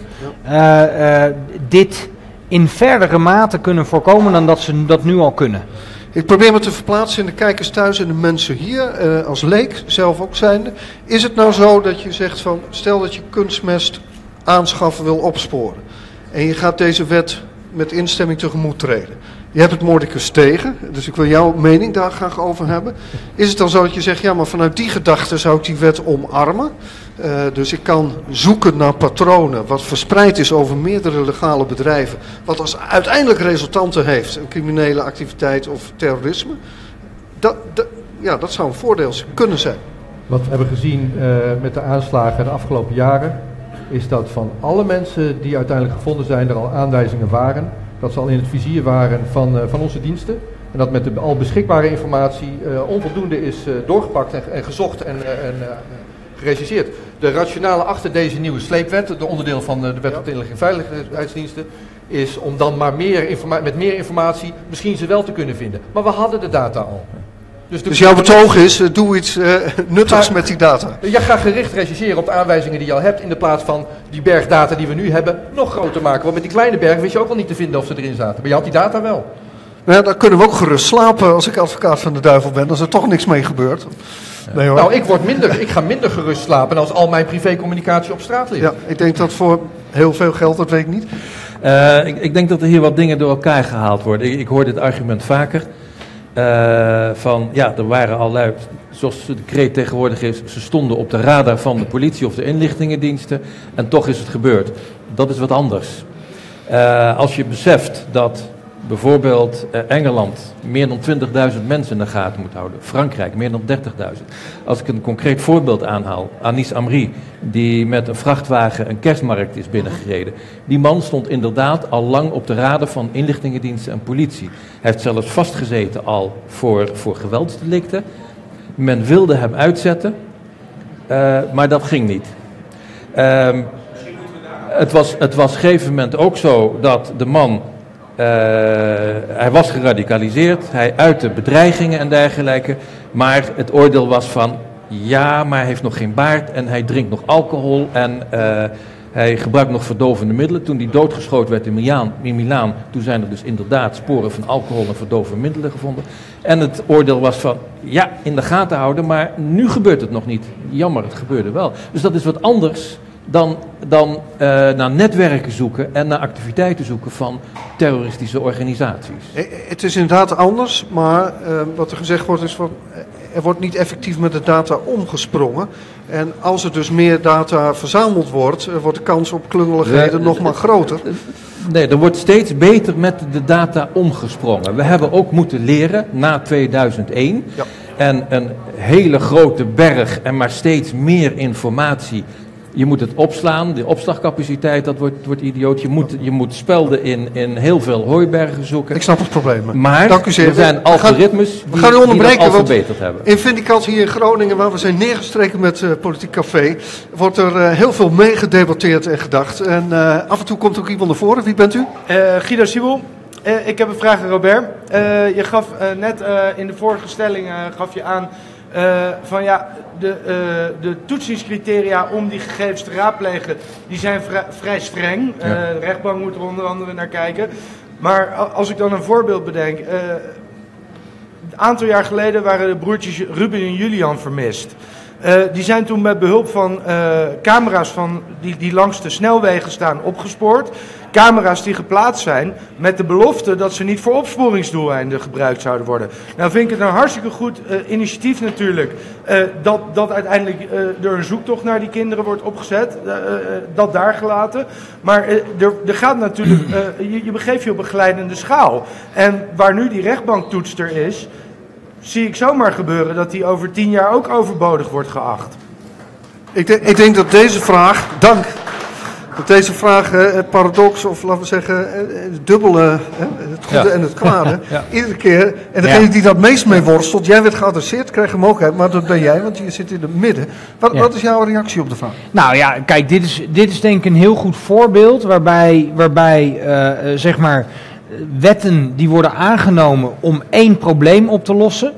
dit in verdere mate kunnen voorkomen dan dat ze dat nu al kunnen. Ik probeer me te verplaatsen in de kijkers thuis en de mensen hier, als leek, zelf ook zijnde. Is het nou zo dat je zegt van, stel dat je kunstmest aanschaffen wil opsporen. En je gaat deze wet met instemming tegemoet treden. Je hebt het mordicus tegen, dus ik wil jouw mening daar graag over hebben. Is het dan zo dat je zegt, maar vanuit die gedachte zou ik die wet omarmen. Dus ik kan zoeken naar patronen wat verspreid is over meerdere legale bedrijven. Wat als uiteindelijk resultanten heeft, een criminele activiteit of terrorisme. Dat zou een voordeel kunnen zijn. Wat we hebben gezien met de aanslagen de afgelopen jaren, is dat van alle mensen die uiteindelijk gevonden zijn, er al aanwijzingen waren. Dat ze al in het vizier waren van onze diensten. En dat met de al beschikbare informatie onvoldoende is doorgepakt en gezocht en geregisseerd. De rationale achter deze nieuwe sleepwet, de onderdeel van de wet op de inlichting en veiligheidsdiensten, is om dan maar met meer informatie misschien ze wel te kunnen vinden. Maar we hadden de data al. Dus jouw betoog is, doe iets nuttigs met die data. Je gaat gericht rechercheren op de aanwijzingen die je al hebt, in de plaats van die bergdata die we nu hebben nog groter maken. Want met die kleine berg wist je ook al niet te vinden of ze erin zaten. Maar je had die data wel. Nou ja, dan kunnen we ook gerust slapen als ik advocaat van de duivel ben, als er toch niks mee gebeurt. Nee, hoor. Nou, ik ga minder gerust slapen als al mijn privécommunicatie op straat ligt. Ja, ik denk dat voor heel veel geld, dat weet ik niet. Ik denk dat er hier wat dingen door elkaar gehaald worden. Ik hoor dit argument vaker. Er waren allerlei, zoals de kreet tegenwoordig is, ze stonden op de radar van de politie of de inlichtingendiensten en toch is het gebeurd. Dat is wat anders. Als je beseft dat bijvoorbeeld Engeland meer dan 20.000 mensen in de gaten moet houden, Frankrijk meer dan 30.000. Als ik een concreet voorbeeld aanhaal, Anis Amri, die met een vrachtwagen een kerstmarkt is binnengereden. Die man stond inderdaad al lang op de radar van inlichtingendiensten en politie. Hij heeft zelfs vastgezeten al voor geweldsdelicten. Men wilde hem uitzetten, maar dat ging niet. Het was op een gegeven moment ook zo dat de man, hij was geradicaliseerd, hij uitte bedreigingen en dergelijke, maar het oordeel was van, ja, maar hij heeft nog geen baard en hij drinkt nog alcohol en hij gebruikt nog verdovende middelen. Toen hij doodgeschoten werd in Milaan, toen zijn er dus inderdaad sporen van alcohol en verdovende middelen gevonden. En het oordeel was van, ja, in de gaten houden, maar nu gebeurt het nog niet. Jammer, het gebeurde wel. Dus dat is wat anders dan naar netwerken zoeken en naar activiteiten zoeken van terroristische organisaties. Het is inderdaad anders, maar wat er gezegd wordt is van, er wordt niet effectief met de data omgesprongen. En als er dus meer data verzameld wordt, wordt de kans op klungeligheden nog maar groter. Nee, er wordt steeds beter met de data omgesprongen. We hebben ook moeten leren na 2001 en een hele grote berg en maar steeds meer informatie. Je moet het opslaan, de opslagcapaciteit, dat wordt idioot. Je moet spelden in heel veel hooibergen zoeken. Ik snap het probleem. Maar dank u zeer. Er zijn algoritmes we gaan u onderbreken, die dat al verbeterd hebben. In Vindicat hier in Groningen, waar we zijn neergestreken met Politiek Café, wordt er heel veel meegedebatteerd en gedacht. En af en toe komt ook iemand naar voren. Wie bent u? Guido Siebel. Ik heb een vraag aan Robert. Je gaf net in de vorige stelling gaf je aan van ja, de toetsingscriteria om die gegevens te raadplegen, die zijn vrij streng. De rechtbank moet er onder andere naar kijken. Maar als ik dan een voorbeeld bedenk. Een aantal jaar geleden waren de broertjes Ruben en Julian vermist. Die zijn toen met behulp van camera's die langs de snelwegen staan opgespoord. Camera's die geplaatst zijn met de belofte dat ze niet voor opsporingsdoeleinden gebruikt zouden worden. Nou vind ik het een hartstikke goed initiatief natuurlijk dat uiteindelijk er een zoektocht naar die kinderen wordt opgezet. Dat daar gelaten. Maar er gaat natuurlijk, je begeeft je op een glijdende schaal. En waar nu die rechtbanktoetster is, zie ik zomaar gebeuren dat die over 10 jaar ook overbodig wordt geacht. Ik denk dat deze vraag, dat deze vraag het paradox, of laten we zeggen het dubbele, het goede en het kwade, iedere keer, en degene die dat meest mee worstelt, jij werd geadresseerd, krijg je mogelijkheid, maar dat ben jij, want je zit in het midden. Wat is jouw reactie op de vraag? Nou ja, kijk, dit is denk ik een heel goed voorbeeld waarbij zeg maar, wetten die worden aangenomen om één probleem op te lossen,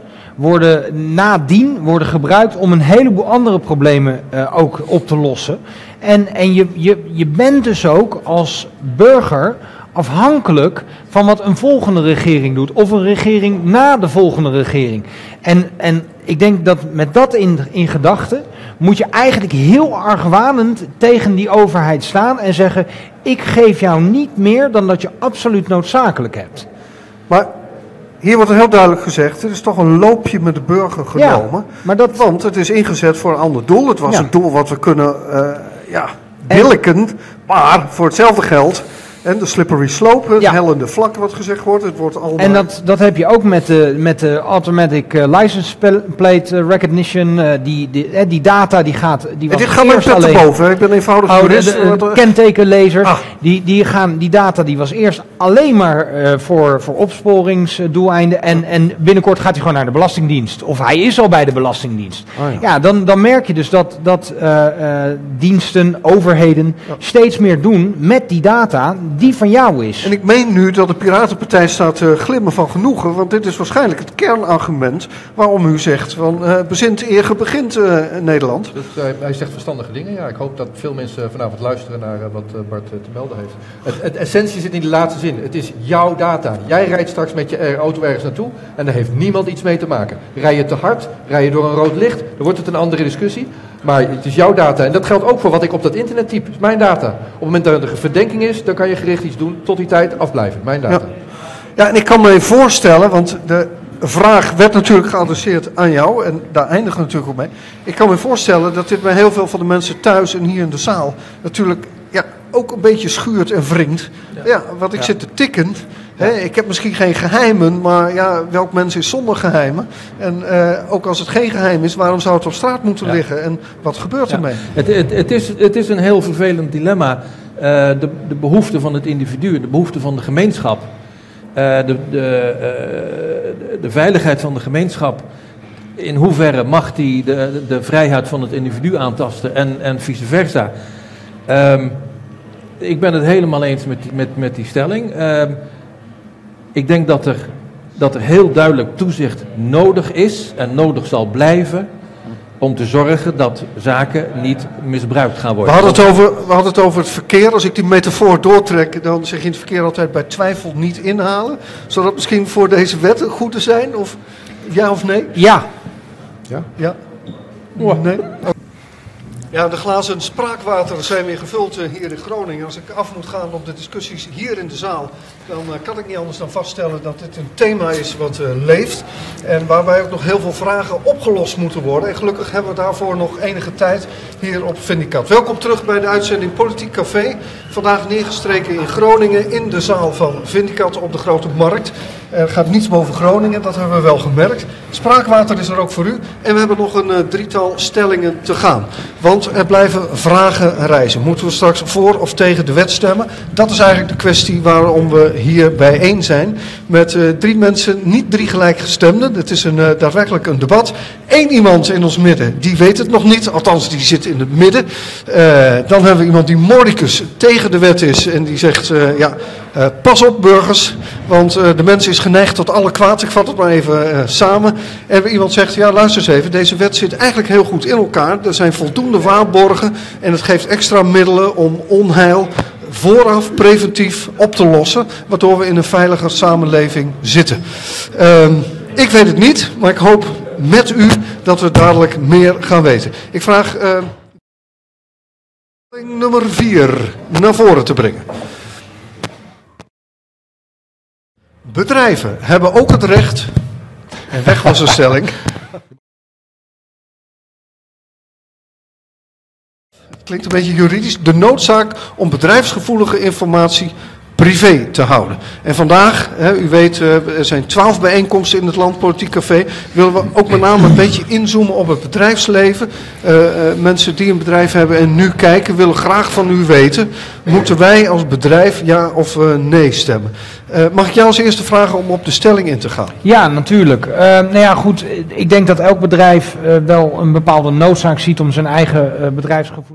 worden gebruikt om een heleboel andere problemen ook op te lossen. En je bent dus ook als burger afhankelijk van wat een volgende regering doet. Of een regering na de volgende regering. En ik denk dat met dat in gedachten moet je eigenlijk heel argwanend tegen die overheid staan en zeggen, ik geef jou niet meer dan dat je absoluut noodzakelijk hebt. Maar hier wordt er heel duidelijk gezegd, er is toch een loopje met de burger genomen. Ja, maar want het is ingezet voor een ander doel. Het was een doel wat we kunnen billiken, maar voor hetzelfde geld. En de slippery slope, het hellende vlak wat gezegd wordt. Het wordt allemaal. En dat heb je ook met de automatic license plate recognition. Die data die gaat. En dit gaat maar pet te boven. Ik ben eenvoudig jurist. De kentekenlezers. Die data die was eerst alleen maar voor opsporingsdoeleinden. En binnenkort gaat hij gewoon naar de Belastingdienst. Of hij is al bij de Belastingdienst. Dan merk je dus dat diensten, overheden steeds meer doen met die data die van jou is. En ik meen nu dat de Piratenpartij staat glimmen van genoegen, want dit is waarschijnlijk het kernargument waarom u zegt van bezint eer ge begint Nederland. Dus, hij zegt verstandige dingen. Ja, ik hoop dat veel mensen vanavond luisteren naar wat Bart te melden heeft. Het essentie zit in de laatste zin. Het is jouw data. Jij rijdt straks met je auto ergens naartoe en daar heeft niemand iets mee te maken. Rij je te hard, rij je door een rood licht, dan wordt het een andere discussie. Maar het is jouw data. En dat geldt ook voor wat ik op dat internet typ. Het is mijn data. Op het moment dat er een verdenking is, dan kan je gericht iets doen. Tot die tijd afblijven. Mijn data. Ja, en ik kan me voorstellen, want de vraag werd natuurlijk geadresseerd aan jou. En daar eindigen we natuurlijk ook mee. Ik kan me voorstellen dat dit bij heel veel van de mensen thuis en hier in de zaal natuurlijk ook een beetje schuurt en wringt. Ja, want ik zit te tikken. Ik heb misschien geen geheimen, maar welk mens is zonder geheimen? En ook als het geen geheim is, waarom zou het op straat moeten liggen? En wat gebeurt ermee? Het is een heel vervelend dilemma. De behoefte van het individu, de behoefte van de gemeenschap, de veiligheid van de gemeenschap. In hoeverre mag die de vrijheid van het individu aantasten en vice versa? Ik ben het helemaal eens met die stelling. Ik denk dat er heel duidelijk toezicht nodig is en nodig zal blijven om te zorgen dat zaken niet misbruikt gaan worden. We hadden het over het verkeer. Als ik die metafoor doortrek, dan zeg je in het verkeer altijd bij twijfel niet inhalen. Zou dat misschien voor deze wet een goede zijn? Of ja of nee? Ja. Ja? Nee? Ja, de glazen spraakwater zijn weer gevuld hier in Groningen. Als ik af moet gaan op de discussies hier in de zaal, dan kan ik niet anders dan vaststellen dat dit een thema is wat leeft. En waarbij ook nog heel veel vragen opgelost moeten worden. En gelukkig hebben we daarvoor nog enige tijd hier op Vindicat. Welkom terug bij de uitzending Politiek Café. Vandaag neergestreken in Groningen in de zaal van Vindicat op de Grote Markt. Er gaat niets boven Groningen, dat hebben we wel gemerkt. Spraakwater is er ook voor u. En we hebben nog een drietal stellingen te gaan. Want er blijven vragen reizen. Moeten we straks voor of tegen de wet stemmen? Dat is eigenlijk de kwestie waarom we hier bijeen zijn. Met 3 mensen, niet 3 gelijkgestemden. Het is daadwerkelijk een debat. 1 iemand in ons midden, die weet het nog niet. Althans, die zit in het midden. Dan hebben we iemand die mordicus tegen de wet is. En die zegt, pas op burgers. Want de mens is geneigd tot alle kwaad. Ik vat het maar even samen. En iemand zegt, luister eens even. Deze wet zit eigenlijk heel goed in elkaar. Er zijn voldoende waarborgen. En het geeft extra middelen om onheil vooraf preventief op te lossen. Waardoor we in een veiliger samenleving zitten. Ik weet het niet. Maar ik hoop met u dat we dadelijk meer gaan weten. Ik vraag nummer 4 naar voren te brengen. Bedrijven hebben ook het recht, en weg was een stelling. Het klinkt een beetje juridisch. De noodzaak om bedrijfsgevoelige informatie privé te houden. En vandaag, u weet, er zijn 12 bijeenkomsten in het land, Politiek Café. Willen we ook met name een beetje inzoomen op het bedrijfsleven. Mensen die een bedrijf hebben en nu kijken, willen graag van u weten. Moeten wij als bedrijf ja of nee stemmen? Mag ik jou als eerste vragen om op de stelling in te gaan? Ja, natuurlijk. Goed. Ik denk dat elk bedrijf wel een bepaalde noodzaak ziet om zijn eigen bedrijfsgevoel.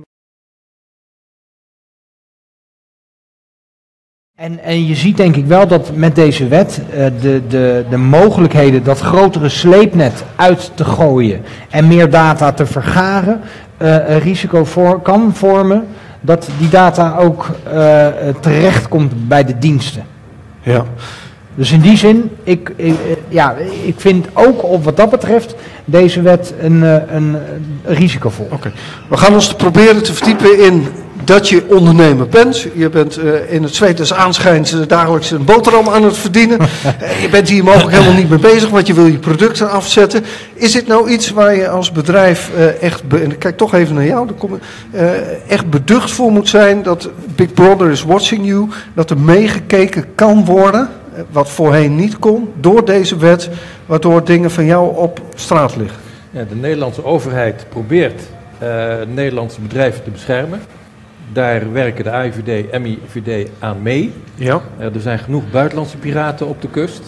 En je ziet denk ik wel dat met deze wet de mogelijkheden dat grotere sleepnet uit te gooien en meer data te vergaren een risico kan vormen dat die data ook terecht komt bij de diensten. Ja. Dus in die zin, ik vind ook op wat dat betreft deze wet een risicovol. Oké. We gaan ons proberen te verdiepen in dat je ondernemer bent. Je bent in het zweet des aanschijns dagelijks een boterham aan het verdienen. Je bent hier mogelijk helemaal niet mee bezig, want je wil je producten afzetten. Is dit nou iets waar je als bedrijf en ik kijk toch even naar jou, echt beducht voor moet zijn dat Big Brother is watching you, dat er meegekeken kan worden, wat voorheen niet kon, door deze wet, waardoor dingen van jou op straat liggen? Ja, de Nederlandse overheid probeert Nederlandse bedrijven te beschermen. Daar werken de AIVD en MIVD aan mee. Ja. Er zijn genoeg buitenlandse piraten op de kust.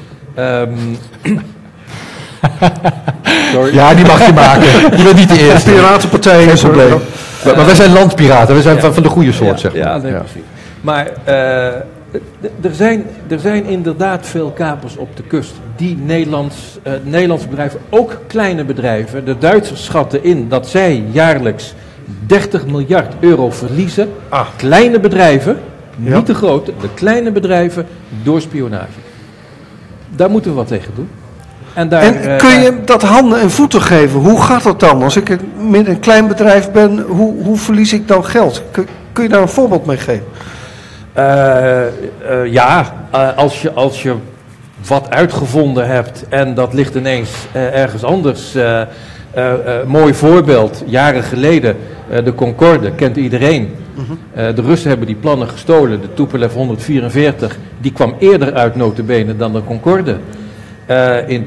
Sorry. Ja, die mag je maken. Je bent niet de eerste. De Piratenpartij is een probleem. Maar wij zijn landpiraten. We zijn van de goede soort, zeg maar. Ja, nee, precies. Maar er zijn inderdaad veel kapers op de kust. Die Nederlandse bedrijven, ook kleine bedrijven. De Duitsers schatten in dat zij jaarlijks 30 miljard euro verliezen. Kleine bedrijven, niet de grote, de kleine bedrijven door spionage. Daar moeten we wat tegen doen. En kun je dat handen en voeten geven? Hoe gaat dat dan? Als ik een klein bedrijf ben, hoe verlies ik dan geld? Kun je daar een voorbeeld mee geven? Als je wat uitgevonden hebt en dat ligt ineens ergens anders. Mooi voorbeeld, jaren geleden, de Concorde, kent iedereen. De Russen hebben die plannen gestolen, de Tupolev 144, die kwam eerder uit nota bene dan de Concorde. In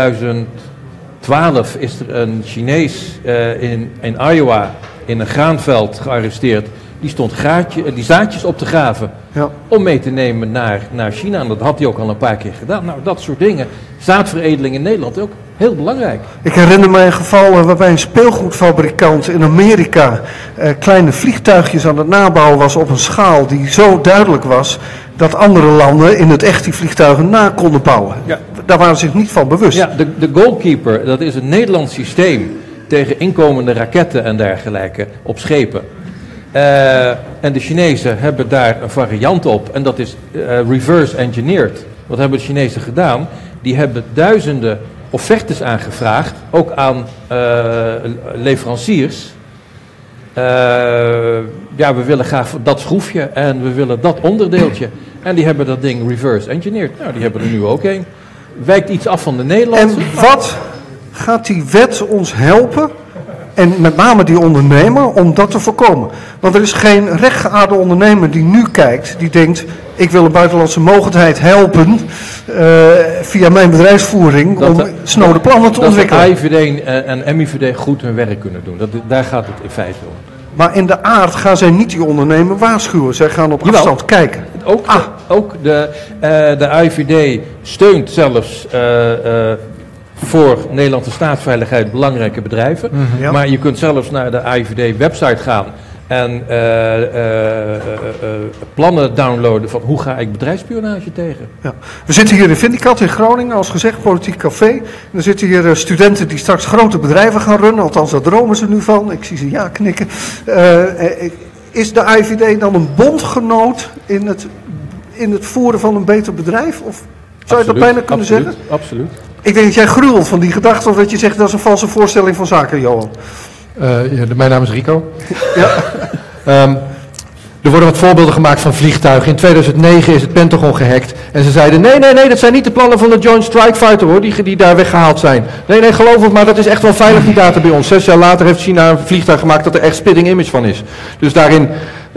2012 is er een Chinees in Iowa in een graanveld gearresteerd. Die stond die zaadjes op te graven om mee te nemen naar China. En dat had hij ook al een paar keer gedaan. Nou, dat soort dingen. Zaadveredeling in Nederland ook heel belangrijk. Ik herinner me een geval waarbij een speelgoedfabrikant in Amerika kleine vliegtuigjes aan het nabouwen was op een schaal die zo duidelijk was dat andere landen in het echt die vliegtuigen na konden bouwen. Ja. Daar waren ze zich niet van bewust. Ja, de Goalkeeper, dat is een Nederlands systeem tegen inkomende raketten en dergelijke op schepen. En de Chinezen hebben daar een variant op en dat is reverse engineered. Wat hebben de Chinezen gedaan? Die hebben duizenden offertes aangevraagd, ook aan leveranciers. We willen graag dat schroefje en we willen dat onderdeeltje. En die hebben dat ding reverse engineered. Nou, die hebben er nu ook een. Wijkt iets af van de Nederlandse. En wat gaat die wet ons helpen? En met name die ondernemer, om dat te voorkomen. Want er is geen rechtgeaarde ondernemer die nu kijkt, die denkt, ik wil een buitenlandse mogendheid helpen via mijn bedrijfsvoering om snode plannen te ontwikkelen. Dat de AIVD en MIVD goed hun werk kunnen doen. Daar gaat het in feite om. Maar in de aard gaan zij niet die ondernemer waarschuwen. Zij gaan op afstand kijken. Ook de AIVD steunt zelfs voor Nederlandse staatsveiligheid belangrijke bedrijven. Maar je kunt zelfs naar de AIVD-website gaan en plannen downloaden van hoe ga ik bedrijfsspionage tegen. Ja. We zitten hier in Vindicat in Groningen, als gezegd, politiek café. En er zitten hier studenten die straks grote bedrijven gaan runnen, althans daar dromen ze nu van. Ik zie ze ja knikken. Is de AIVD dan een bondgenoot in het voeren van een beter bedrijf? Of zou je dat bijna kunnen zeggen? Absoluut. Ik denk dat jij gruwelt van die gedachte, of dat je zegt dat is een valse voorstelling van zaken, Johan. Mijn naam is Rico. Er worden wat voorbeelden gemaakt van vliegtuigen. In 2009 is het Pentagon gehackt. En ze zeiden, nee, dat zijn niet de plannen van de Joint Strike Fighter hoor, die daar weggehaald zijn. Nee, geloof het maar, dat is echt wel veilig die data bij ons. 6 jaar later heeft China een vliegtuig gemaakt dat er echt spitting image van is. Dus daarin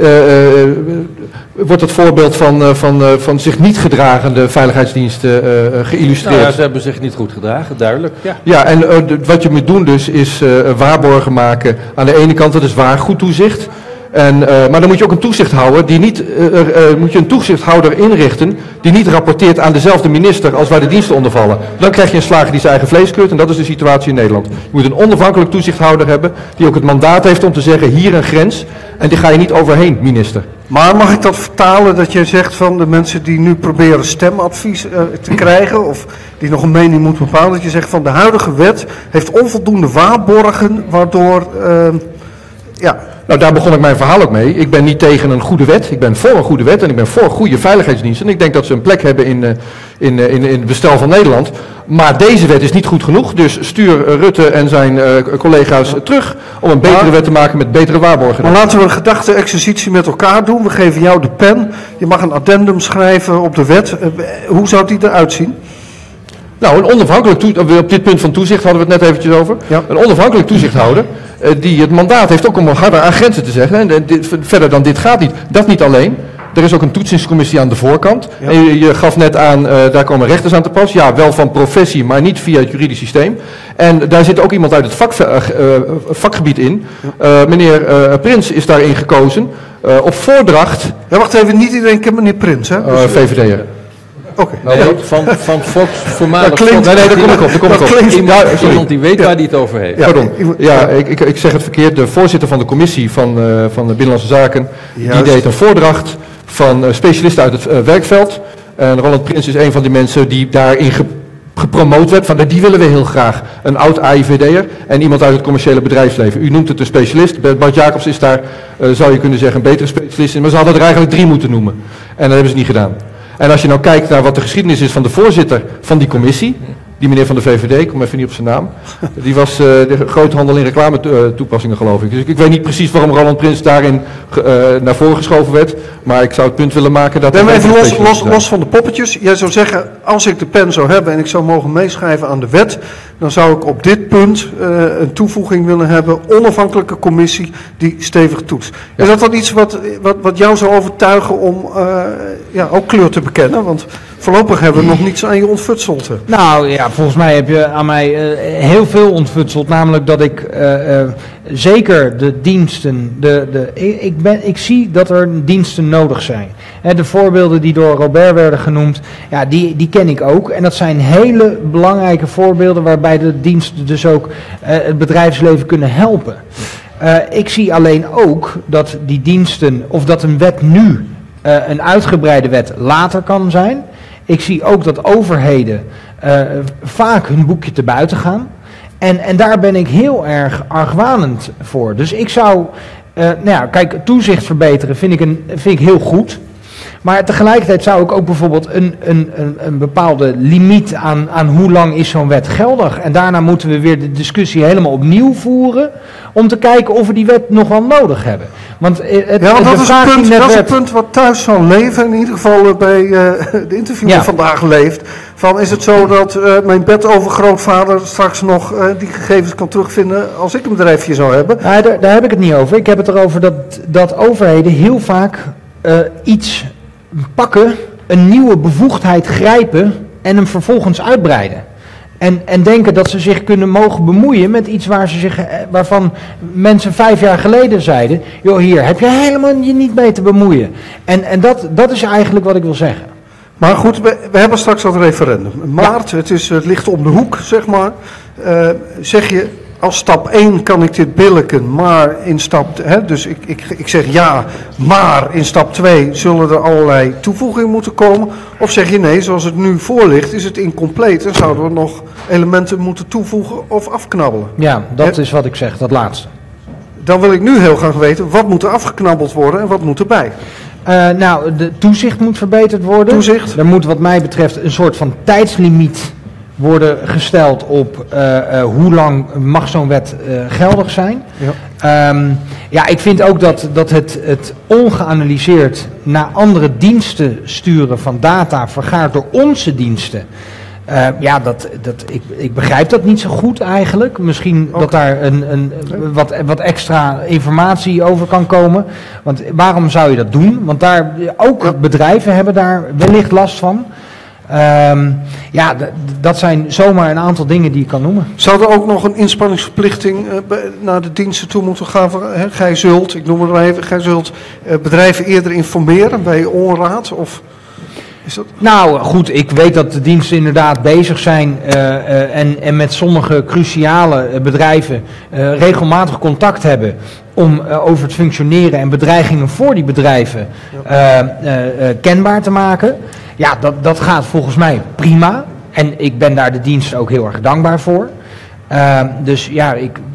wordt het voorbeeld van zich niet gedragende veiligheidsdiensten geïllustreerd. Nou, ze hebben zich niet goed gedragen, duidelijk. Ja, en wat je moet doen dus is waarborgen maken. Aan de ene kant, dat is waar, goed toezicht. Maar dan moet je ook een toezichthouder een toezichthouder inrichten die niet rapporteert aan dezelfde minister als waar de diensten onder vallen. Dan krijg je een slager die zijn eigen vlees kleurt en dat is de situatie in Nederland. Je moet een onafhankelijk toezichthouder hebben die ook het mandaat heeft om te zeggen hier een grens en die ga je niet overheen, minister. Maar mag ik dat vertalen dat jij zegt van de mensen die nu proberen stemadvies te krijgen of die nog een mening moeten bepalen, dat je zegt van de huidige wet heeft onvoldoende waarborgen waardoor Nou, daar begon ik mijn verhaal ook mee. Ik ben niet tegen een goede wet. Ik ben voor een goede wet en ik ben voor goede veiligheidsdiensten. En ik denk dat ze een plek hebben in het bestel van Nederland. Maar deze wet is niet goed genoeg. Dus stuur Rutte en zijn collega's terug om een betere wet te maken met betere waarborgen. Maar laten we een gedachte-exercitie met elkaar doen. We geven jou de pen. Je mag een addendum schrijven op de wet. Hoe zou die eruit zien? Nou, een onafhankelijk op dit punt van toezicht hadden we het net eventjes over. Ja. Een onafhankelijk toezichthouder die het mandaat heeft ook om harder aan grenzen te zeggen. En verder dan dit gaat niet. Dat niet alleen. Er is ook een toetsingscommissie aan de voorkant. Ja. En je gaf net aan, daar komen rechters aan te pas. Ja, wel van professie, maar niet via het juridisch systeem. En daar zit ook iemand uit het vakgebied in. Ja. Meneer Prins is daarin gekozen. Op voordracht. Ja, wacht even, niet iedereen kent meneer Prins, hè? Dus VVD'er. Oké. Nee, van Fox, voormalig Fox. Nee, daar kom ik op. Iemand die weet waar hij het over heeft. Ja, pardon. Ja, ik zeg het verkeerd. De voorzitter van de commissie van de Binnenlandse Zaken, die deed een voordracht van specialisten uit het werkveld. En Roland Prins is een van die mensen die daarin gepromoot werd. Van die willen we heel graag. Een oud AIVD'er en iemand uit het commerciële bedrijfsleven. U noemt het een specialist. Bart Jacobs is daar, zou je kunnen zeggen, een betere specialist in. Maar ze hadden er eigenlijk 3 moeten noemen. En dat hebben ze niet gedaan. En als je nou kijkt naar wat de geschiedenis is van de voorzitter van die commissie, die meneer van de VVD, ik kom even niet op zijn naam, die was de groothandel in reclame toepassingen, geloof ik. Dus ik weet niet precies waarom Roland Prins daarin naar voren geschoven werd, maar ik zou het punt willen maken dat... Even los van de poppetjes. Jij zou zeggen, als ik de pen zou hebben en ik zou mogen meeschrijven aan de wet, dan zou ik op dit punt een toevoeging willen hebben, onafhankelijke commissie die stevig toetst. Ja. Is dat dan iets wat jou zou overtuigen om ook kleur te bekennen? Want voorlopig hebben we nog niets aan je ontfutseld. Nou ja, volgens mij heb je aan mij heel veel ontfutseld. Namelijk dat ik zeker de diensten, ik zie dat er diensten nodig zijn. De voorbeelden die door Robert werden genoemd, ja, die ken ik ook. En dat zijn hele belangrijke voorbeelden waarbij de diensten dus ook het bedrijfsleven kunnen helpen. Ik zie alleen ook dat die diensten, of dat een wet nu een uitgebreide wet later kan zijn. Ik zie ook dat overheden vaak hun boekje te buiten gaan. En daar ben ik heel erg argwanend voor. Dus ik zou, kijk, toezicht verbeteren vind ik heel goed. Maar tegelijkertijd zou ik ook bijvoorbeeld een bepaalde limiet aan hoe lang is zo'n wet geldig. En daarna moeten we weer de discussie helemaal opnieuw voeren om te kijken of we die wet nog wel nodig hebben. Want dat is een punt wat thuis zal leven, in ieder geval bij de interviewer vandaag leeft. Van, is het zo dat mijn bedovergrootvader straks nog die gegevens kan terugvinden als ik een bedrijfje zou hebben? Daar heb ik het niet over. Ik heb het erover dat overheden heel vaak iets pakken, een nieuwe bevoegdheid grijpen en hem vervolgens uitbreiden. En denken dat ze zich mogen bemoeien met iets waarvan mensen 5 jaar geleden zeiden, joh, hier heb je helemaal je niet mee te bemoeien. En dat is eigenlijk wat ik wil zeggen. Maar goed, we hebben straks dat referendum. Maart, het ligt om de hoek, zeg maar. Zeg je, als stap 1 kan ik dit billijken, maar in stap... dus ik zeg ja, maar in stap 2 zullen er allerlei toevoegingen moeten komen. Of zeg je nee, zoals het nu voor ligt, is het incompleet en zouden we nog elementen moeten toevoegen of afknabbelen. Ja, dat is wat ik zeg, dat laatste. Dan wil ik nu heel graag weten, wat moet er afgeknabbeld worden en wat moet erbij? De toezicht moet verbeterd worden. Toezicht? Er moet wat mij betreft een soort van tijdslimiet worden gesteld op hoe lang mag zo'n wet geldig zijn. Ja. Ik vind ook dat het ongeanalyseerd naar andere diensten sturen van data vergaard door onze diensten. Ik begrijp dat niet zo goed eigenlijk. Misschien dat daar wat extra informatie over kan komen. Want waarom zou je dat doen? Want ook bedrijven hebben daar wellicht last van. Dat zijn zomaar een aantal dingen die ik kan noemen. Zou er ook nog een inspanningsverplichting naar de diensten toe moeten gaan? Gij zult, ik noem het maar even, gij zult bedrijven eerder informeren bij onraad? Of is dat... Nou goed, ik weet dat de diensten inderdaad bezig zijn en met sommige cruciale bedrijven regelmatig contact hebben om over het functioneren en bedreigingen voor die bedrijven kenbaar te maken. Ja, dat gaat volgens mij prima. En ik ben daar de dienst ook heel erg dankbaar voor. Dus ja,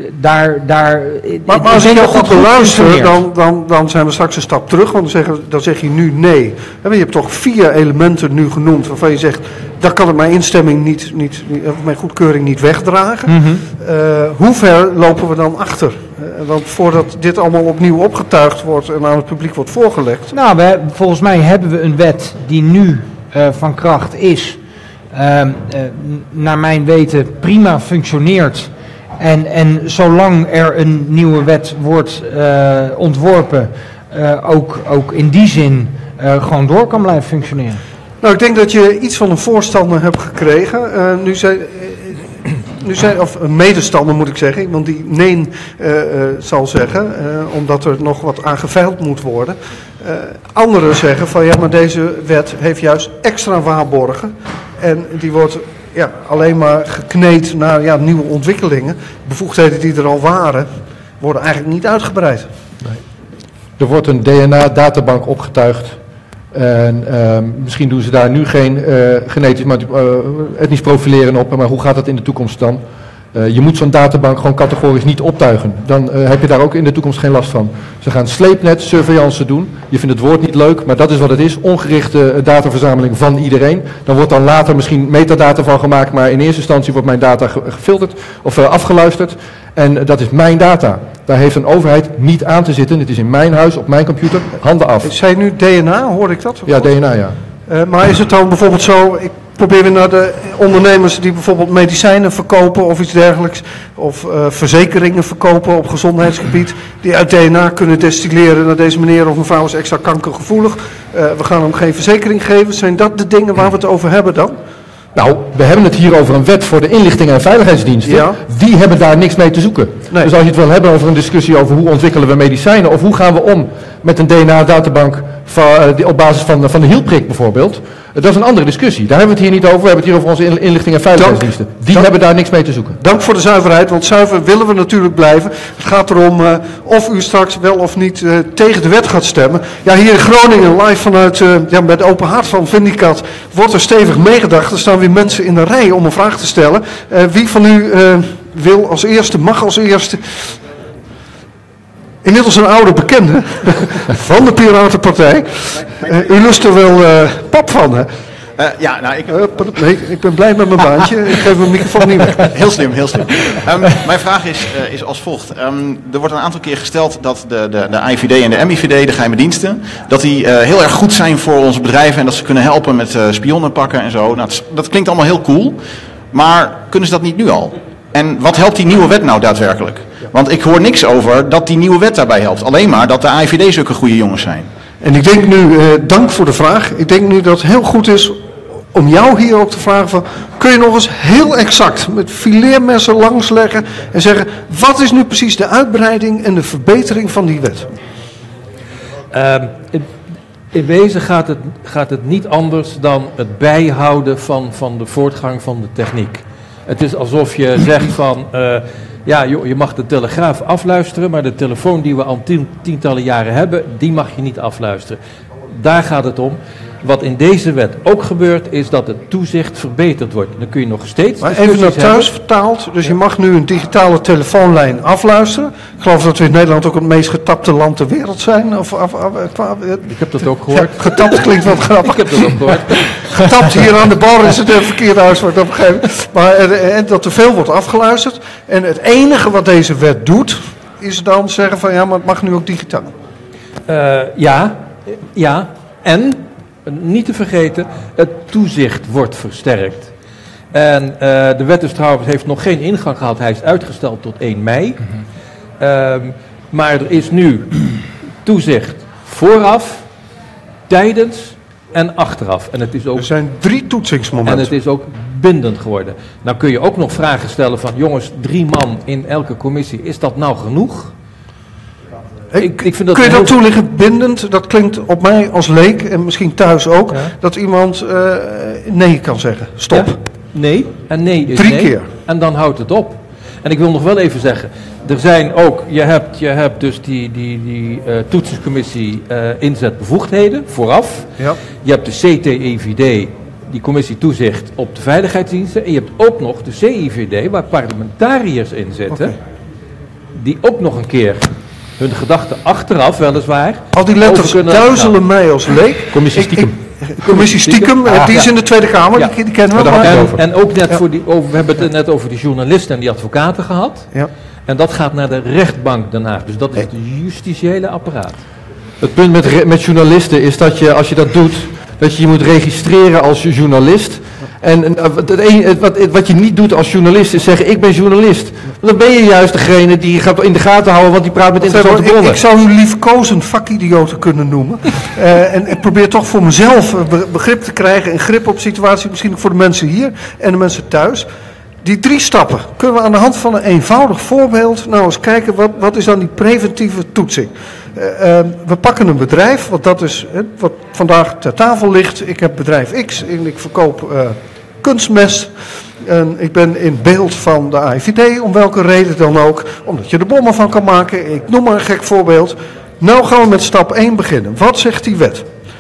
Maar als ik jou goed beluister, dan zijn we straks een stap terug. Want dan zeg je nu nee. Je hebt toch 4 elementen nu genoemd waarvan je zegt, daar kan ik mijn instemming mijn goedkeuring niet wegdragen. Mm-hmm. Hoe ver lopen we dan achter? Want voordat dit allemaal opnieuw opgetuigd wordt en aan het publiek wordt voorgelegd. Nou, volgens mij hebben we een wet die nu van kracht is. Naar mijn weten prima functioneert. En zolang er een nieuwe wet wordt ontworpen, ook in die zin gewoon door kan blijven functioneren. Nou, ik denk dat je iets van een voorstander hebt gekregen. Of een medestander moet ik zeggen, iemand die nee zal zeggen, omdat er nog wat aan geveild moet worden. Anderen zeggen van ja, maar deze wet heeft juist extra waarborgen en die wordt alleen maar gekneed naar nieuwe ontwikkelingen. Bevoegdheden die er al waren, worden eigenlijk niet uitgebreid. Nee. Er wordt een DNA-databank opgetuigd En misschien doen ze daar nu geen genetisch etnisch profileren op, maar hoe gaat dat in de toekomst dan? Je moet zo'n databank gewoon categorisch niet optuigen. Dan heb je daar ook in de toekomst geen last van. Ze gaan sleepnet surveillance doen. Je vindt het woord niet leuk, maar dat is wat het is. Ongerichte dataverzameling van iedereen. Dan wordt dan later misschien metadata van gemaakt, maar in eerste instantie wordt mijn data gefilterd of afgeluisterd. En dat is mijn data. Daar heeft een overheid niet aan te zitten. Het is in mijn huis, op mijn computer, handen af. Zei nu DNA, hoorde ik dat? Ja, DNA, ja. Maar is het dan bijvoorbeeld zo, ik probeer weer naar de ondernemers die bijvoorbeeld medicijnen verkopen of iets dergelijks, of verzekeringen verkopen op gezondheidsgebied, die uit DNA kunnen destilleren naar deze meneer of mevrouw is extra kankergevoelig. We gaan hem geen verzekering geven. Zijn dat de dingen waar we het over hebben dan? Nou, we hebben het hier over een wet voor de inlichting en veiligheidsdiensten. Ja. Die hebben daar niks mee te zoeken. Nee. Dus als je het wil hebben over een discussie over hoe ontwikkelen we medicijnen of hoe gaan we om met een DNA-databank op basis van de hielprik bijvoorbeeld. Dat is een andere discussie. Daar hebben we het hier niet over. We hebben het hier over onze inlichting en veiligheidsdiensten. Die hebben daar niks mee te zoeken. Dank voor de zuiverheid, want zuiver willen we natuurlijk blijven. Het gaat erom of u straks wel of niet tegen de wet gaat stemmen. Ja, hier in Groningen, live vanuit met de open hart van Vindicat, wordt er stevig meegedacht. Er staan weer mensen in de rij om een vraag te stellen. Wie van u wil als eerste, mag als eerste? Inmiddels een oude bekende van de Piratenpartij. U lust er wel pap van, hè? Nee, ik ben blij met mijn baantje. Ik geef mijn microfoon niet weg. Heel slim, heel slim. Mijn vraag is als volgt. Er wordt een aantal keer gesteld dat de IVD en de MIVD, de geheime diensten, dat die heel erg goed zijn voor onze bedrijven en dat ze kunnen helpen met spionnen pakken en zo. Nou, dat klinkt allemaal heel cool, maar kunnen ze dat niet nu al? En wat helpt die nieuwe wet nou daadwerkelijk? Want ik hoor niks over dat die nieuwe wet daarbij helpt. Alleen maar dat de IVD zulke goede jongens zijn. En ik denk nu, dank voor de vraag. Ik denk nu dat het heel goed is om jou hier ook te vragen van, kun je nog eens heel exact met fileermessen langsleggen en zeggen, wat is nu precies de uitbreiding en de verbetering van die wet? In wezen gaat het niet anders dan het bijhouden van de voortgang van de techniek. Het is alsof je zegt van, je mag de telegraaf afluisteren, maar de telefoon die we al tientallen jaren hebben, die mag je niet afluisteren. Daar gaat het om. Wat in deze wet ook gebeurt, is dat het toezicht verbeterd wordt. Dan kun je nog steeds... Maar even naar thuis vertaald, dus je mag nu een digitale telefoonlijn afluisteren. Ik geloof dat we in Nederland ook het meest getapte land ter wereld zijn. Ik heb dat ook gehoord. Getapt klinkt wat grappig. Ik heb dat ook gehoord. Getapt hier aan de bar is het een verkeerde uitspraak op een gegeven moment. Maar dat te veel wordt afgeluisterd. En het enige wat deze wet doet, is dan zeggen van ja, maar het mag nu ook digitaal. Ja. En... niet te vergeten, het toezicht wordt versterkt. En de wet dus trouwens heeft nog geen ingang gehad. Hij is uitgesteld tot 1 mei. Maar er is nu toezicht vooraf, tijdens en achteraf. En het is ook, er zijn 3 toetsingsmomenten. En het is ook bindend geworden. Nou kun je ook nog vragen stellen van, jongens, 3 man in elke commissie, is dat nou genoeg? Ik vind dat kun je dat toelichten, bindend? Dat klinkt op mij als leek en misschien thuis ook, dat iemand nee kan zeggen. Stop. Ja. Nee en nee is 3 nee. keer. En dan houdt het op. En ik wil nog wel even zeggen, er zijn ook, je hebt dus die toetsingscommissie inzetbevoegdheden vooraf. Ja. Je hebt de CTIVD, die commissie toezicht op de veiligheidsdiensten. En je hebt ook nog de CIVD, waar parlementariërs in zitten, die ook nog een keer hun gedachten achteraf weliswaar. Al die letters duizelen mij als leek. Commissie stiekem. Commissie stiekem, die is in de Tweede Kamer, ja. die kennen we. En ook net we hebben het net over die journalisten en die advocaten gehad. Ja. En dat gaat naar de rechtbank Den Haag. Dus dat is het justitiële apparaat. Het punt met journalisten is dat je, als je dat doet, dat je je moet registreren als journalist. En wat je niet doet als journalist is zeggen, ik ben journalist. Dan ben je juist degene die gaat in de gaten houden, want die praat met interessante bronnen. Ik zou u liefkozend vakidioten kunnen noemen. En ik probeer toch voor mezelf begrip te krijgen en grip op situatie, misschien ook voor de mensen hier en de mensen thuis. Die 3 stappen kunnen we aan de hand van een eenvoudig voorbeeld nou eens kijken, wat is dan die preventieve toetsing? We pakken een bedrijf, want dat is wat vandaag ter tafel ligt. Ik heb bedrijf X en ik verkoop kunstmest. En ik ben in beeld van de AIVD, om welke reden dan ook. Omdat je er bommen van kan maken. Ik noem maar een gek voorbeeld. Nou gaan we met stap 1 beginnen. Wat zegt die wet?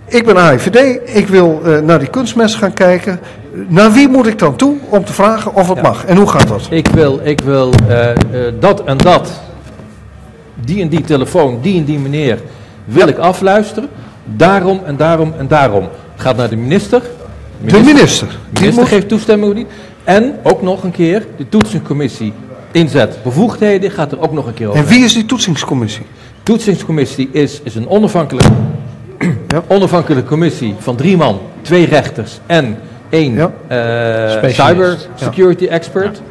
Ik ben AIVD, ik wil naar die kunstmest gaan kijken. Naar wie moet ik dan toe om te vragen of het mag? En hoe gaat dat? Ik wil dat en dat, die en die telefoon, die en die meneer, wil ik afluisteren. Daarom en daarom en daarom. Het gaat naar de minister. De minister geeft toestemming. Niet. En ook nog een keer, de toetsingscommissie inzet bevoegdheden gaat er ook nog een keer over. En wie is die toetsingscommissie? De toetsingscommissie is een onafhankelijke commissie van 3 man, 2 rechters en 1 cybersecurity expert.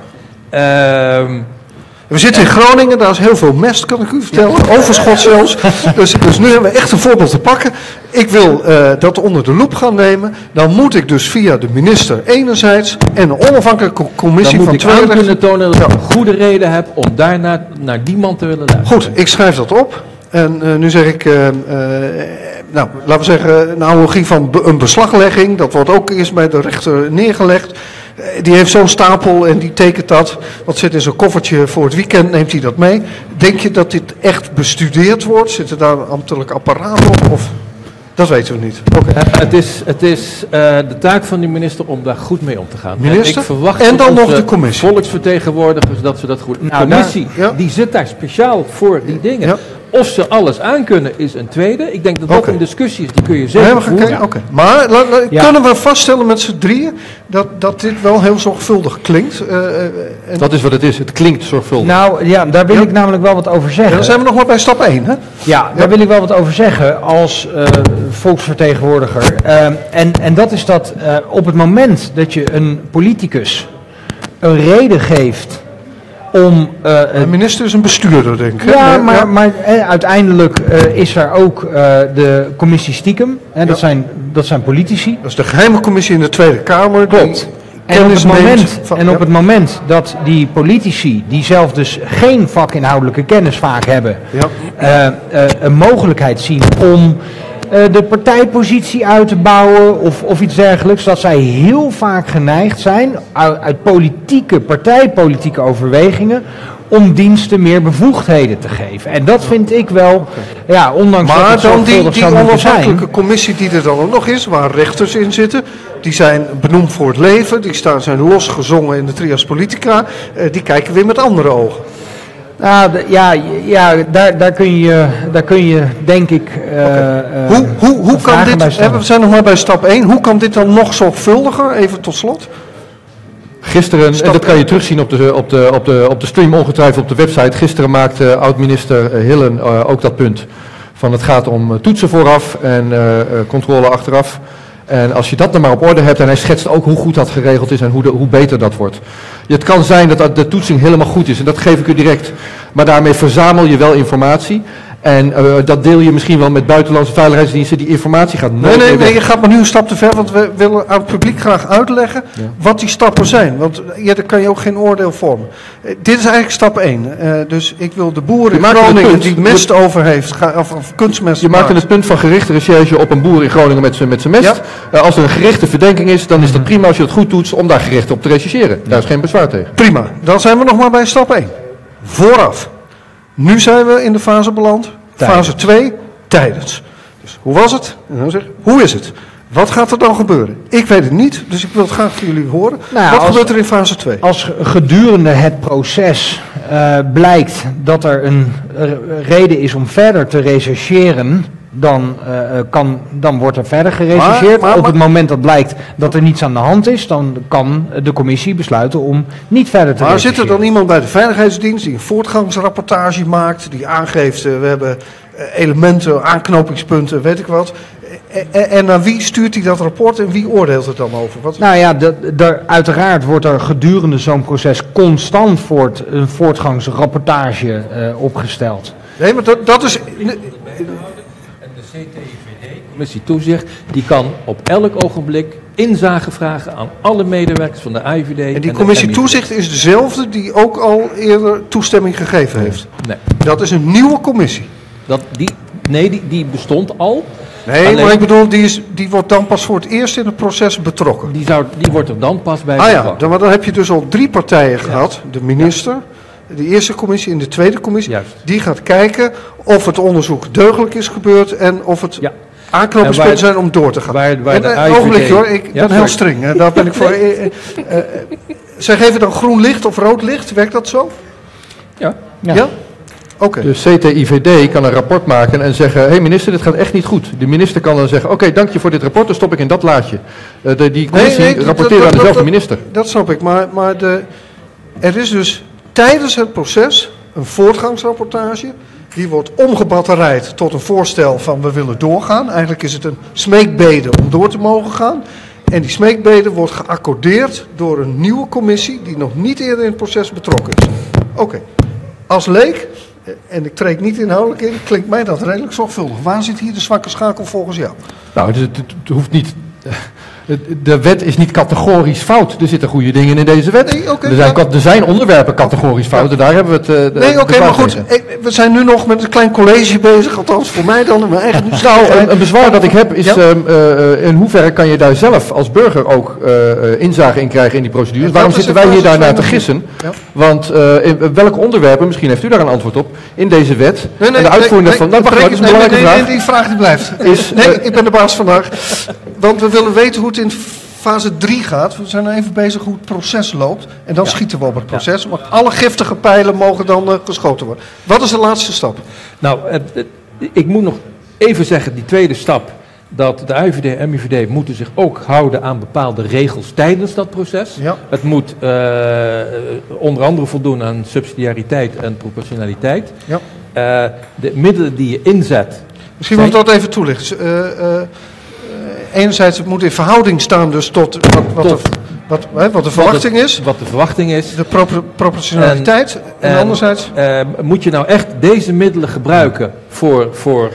We zitten in Groningen, daar is heel veel mest, kan ik u vertellen. Overschot zelfs. Dus nu hebben we echt een voorbeeld te pakken. Ik wil dat onder de loep gaan nemen. Dan moet ik dus via de minister enerzijds en een onafhankelijke commissie van 2 rechters. Dan moet ik aan kunnen tonen dat ik een goede reden heb om daarna naar die man te willen luisteren. Goed, ik schrijf dat op. En nu zeg ik, laten we zeggen, een analogie van een beslaglegging. Dat wordt ook eerst bij de rechter neergelegd. Die heeft zo'n stapel en die tekent dat. Wat zit in zo'n koffertje voor het weekend, neemt hij dat mee. Denk je dat dit echt bestudeerd wordt? Zit er daar een ambtelijk apparaat op? Of? Dat weten we niet. Okay. Het is de taak van de minister om daar goed mee om te gaan. Minister? En ik verwacht en dan nog de commissie. Volksvertegenwoordigers dat ze dat goed doen. De commissie die zit daar speciaal voor die dingen. Ja. Of ze alles aankunnen is een tweede. Ik denk dat dat een discussie is, die kun je zeker voeren. Maar kunnen we vaststellen met z'n drieën dat dit wel heel zorgvuldig klinkt? Dat is wat het is, het klinkt zorgvuldig. Nou ja, daar wil ik namelijk wel wat over zeggen. Dan zijn we nog maar bij stap 1, hè? Ja, daar wil ik wel wat over zeggen als volksvertegenwoordiger. En dat is dat op het moment dat je een politicus een reden geeft om, de minister is een bestuurder, denk ik. Ja, maar uiteindelijk is er ook de commissie stiekem. Dat zijn politici. Dat is de geheime commissie in de Tweede Kamer. Klopt. En op het moment dat die politici, die zelf dus geen vakinhoudelijke kennis vaak hebben, een mogelijkheid zien om de partijpositie uit te bouwen of iets dergelijks, dat zij heel vaak geneigd zijn uit partijpolitieke overwegingen om diensten meer bevoegdheden te geven. En dat vind ik wel, ondanks dat het dan die onafhankelijke zijn, commissie die er dan ook nog is, waar rechters in zitten, die zijn benoemd voor het leven, die zijn losgezongen in de trias politica, die kijken weer met andere ogen. Daar kun je denk ik. Hoe kan dit? We zijn nog maar bij stap 1. Hoe kan dit dan nog zorgvuldiger? Even tot slot. Gisteren, en dat kan je terugzien op de stream, ongetwijfeld op de website. Gisteren maakte oud-minister Hillen ook dat punt. Van het gaat om toetsen vooraf en controle achteraf. En als je dat dan maar op orde hebt, en hij schetst ook hoe goed dat geregeld is en hoe beter dat wordt. Het kan zijn dat de toetsing helemaal goed is, en dat geef ik u direct. Maar daarmee verzamel je wel informatie. En dat deel je misschien wel met buitenlandse veiligheidsdiensten. Die informatie gaat nooit Nee, je gaat maar nu een stap te ver, want we willen aan het publiek graag uitleggen wat die stappen zijn. Want daar kan je ook geen oordeel vormen. Dit is eigenlijk stap 1. Dus ik wil de boer in Groningen die mest over heeft, of kunstmest. Je maakt het punt van gerichte recherche op een boer in Groningen met zijn mest. Ja. Als er een gerichte verdenking is, dan is dat prima als je het goed doet om daar gericht op te rechercheren. Daar is geen bezwaar tegen. Prima, dan zijn we nog maar bij stap 1. Vooraf. Nu zijn we in de fase beland. Fase 2, tijdens. Dus hoe was het? En dan zeg ik, hoe is het? Wat gaat er dan gebeuren? Ik weet het niet, dus ik wil het graag van jullie horen. Wat gebeurt er in fase 2? Als gedurende het proces blijkt dat er een reden is om verder te rechercheren, dan wordt er verder gerechercheerd. Op het moment dat blijkt dat er niets aan de hand is, dan kan de commissie besluiten om niet verder te rechercheren. Maar zit er dan iemand bij de Veiligheidsdienst die een voortgangsrapportage maakt, die aangeeft, we hebben elementen, aanknopingspunten, weet ik wat. En naar wie stuurt hij dat rapport en wie oordeelt er dan over? Uiteraard wordt er gedurende zo'n proces constant een voortgangsrapportage opgesteld. Nee, maar dat is... Commissie Toezicht, die kan op elk ogenblik inzage vragen aan alle medewerkers van de AIVD. En die commissie Toezicht is dezelfde die ook al eerder toestemming gegeven heeft? Nee. Dat is een nieuwe commissie? Die bestond al. Nee, maar ik bedoel, die wordt dan pas voor het eerst in het proces betrokken. Die wordt er dan pas bij betrokken. Dan heb je dus al 3 partijen gehad. De minister, de eerste commissie en de tweede commissie. Juist. Die gaat kijken of het onderzoek deugdelijk is gebeurd en of het aanknopingspunten zijn om door te gaan. Ogenblikje hoor, ik ben heel streng. Daar ben ik voor. Zij geven dan groen licht of rood licht, werkt dat zo? Ja? Oké. De CTIVD kan een rapport maken en zeggen, hey minister, dit gaat echt niet goed. De minister kan dan zeggen, oké, dank je voor dit rapport, dan stop ik in dat laadje. Die commissie rapporteert aan dezelfde minister. Dat snap ik, maar er is dus tijdens het proces een voortgangsrapportage. Die wordt omgebatterijd tot een voorstel van we willen doorgaan. Eigenlijk is het een smeekbede om door te mogen gaan. En die smeekbede wordt geaccordeerd door een nieuwe commissie die nog niet eerder in het proces betrokken is. Oké. Als leek, en ik treed niet inhoudelijk in, klinkt mij dat redelijk zorgvuldig. Waar zit hier de zwakke schakel volgens jou? Nou, het hoeft niet. De wet is niet categorisch fout. Er zitten goede dingen in deze wet. Nee, er zijn onderwerpen categorisch fout. En daar hebben we het. Maar goed. We zijn nu nog met een klein college bezig. Althans, voor mij dan in mijn eigen nieuwsgierigheid. Een bezwaar dat ik heb is, in hoeverre kan je daar zelf als burger ook inzage in krijgen in die procedures? Waarom zitten wij hier daarnaar te gissen? Ja. Want in welke onderwerpen, misschien heeft u daar een antwoord op, in deze wet. En de uitvoering daarvan. Dat is een belangrijke vraag. Die vraag die blijft. Ik ben de baas vandaag. Want we willen weten hoe het in fase 3 gaat. We zijn even bezig hoe het proces loopt. En dan schieten we op het proces. Maar alle giftige pijlen mogen dan geschoten worden. Wat is de laatste stap? Nou, ik moet nog even zeggen, die tweede stap. Dat de UIVD en MIVD moeten zich ook houden aan bepaalde regels tijdens dat proces. Ja. Het moet onder andere voldoen aan subsidiariteit en proportionaliteit. Ja. De middelen die je inzet... Misschien moet ik dat even toelichten. Enerzijds, het moet in verhouding staan dus tot wat de verwachting is. Wat de verwachting is. De proportionaliteit. En anderzijds... moet je nou echt deze middelen gebruiken voor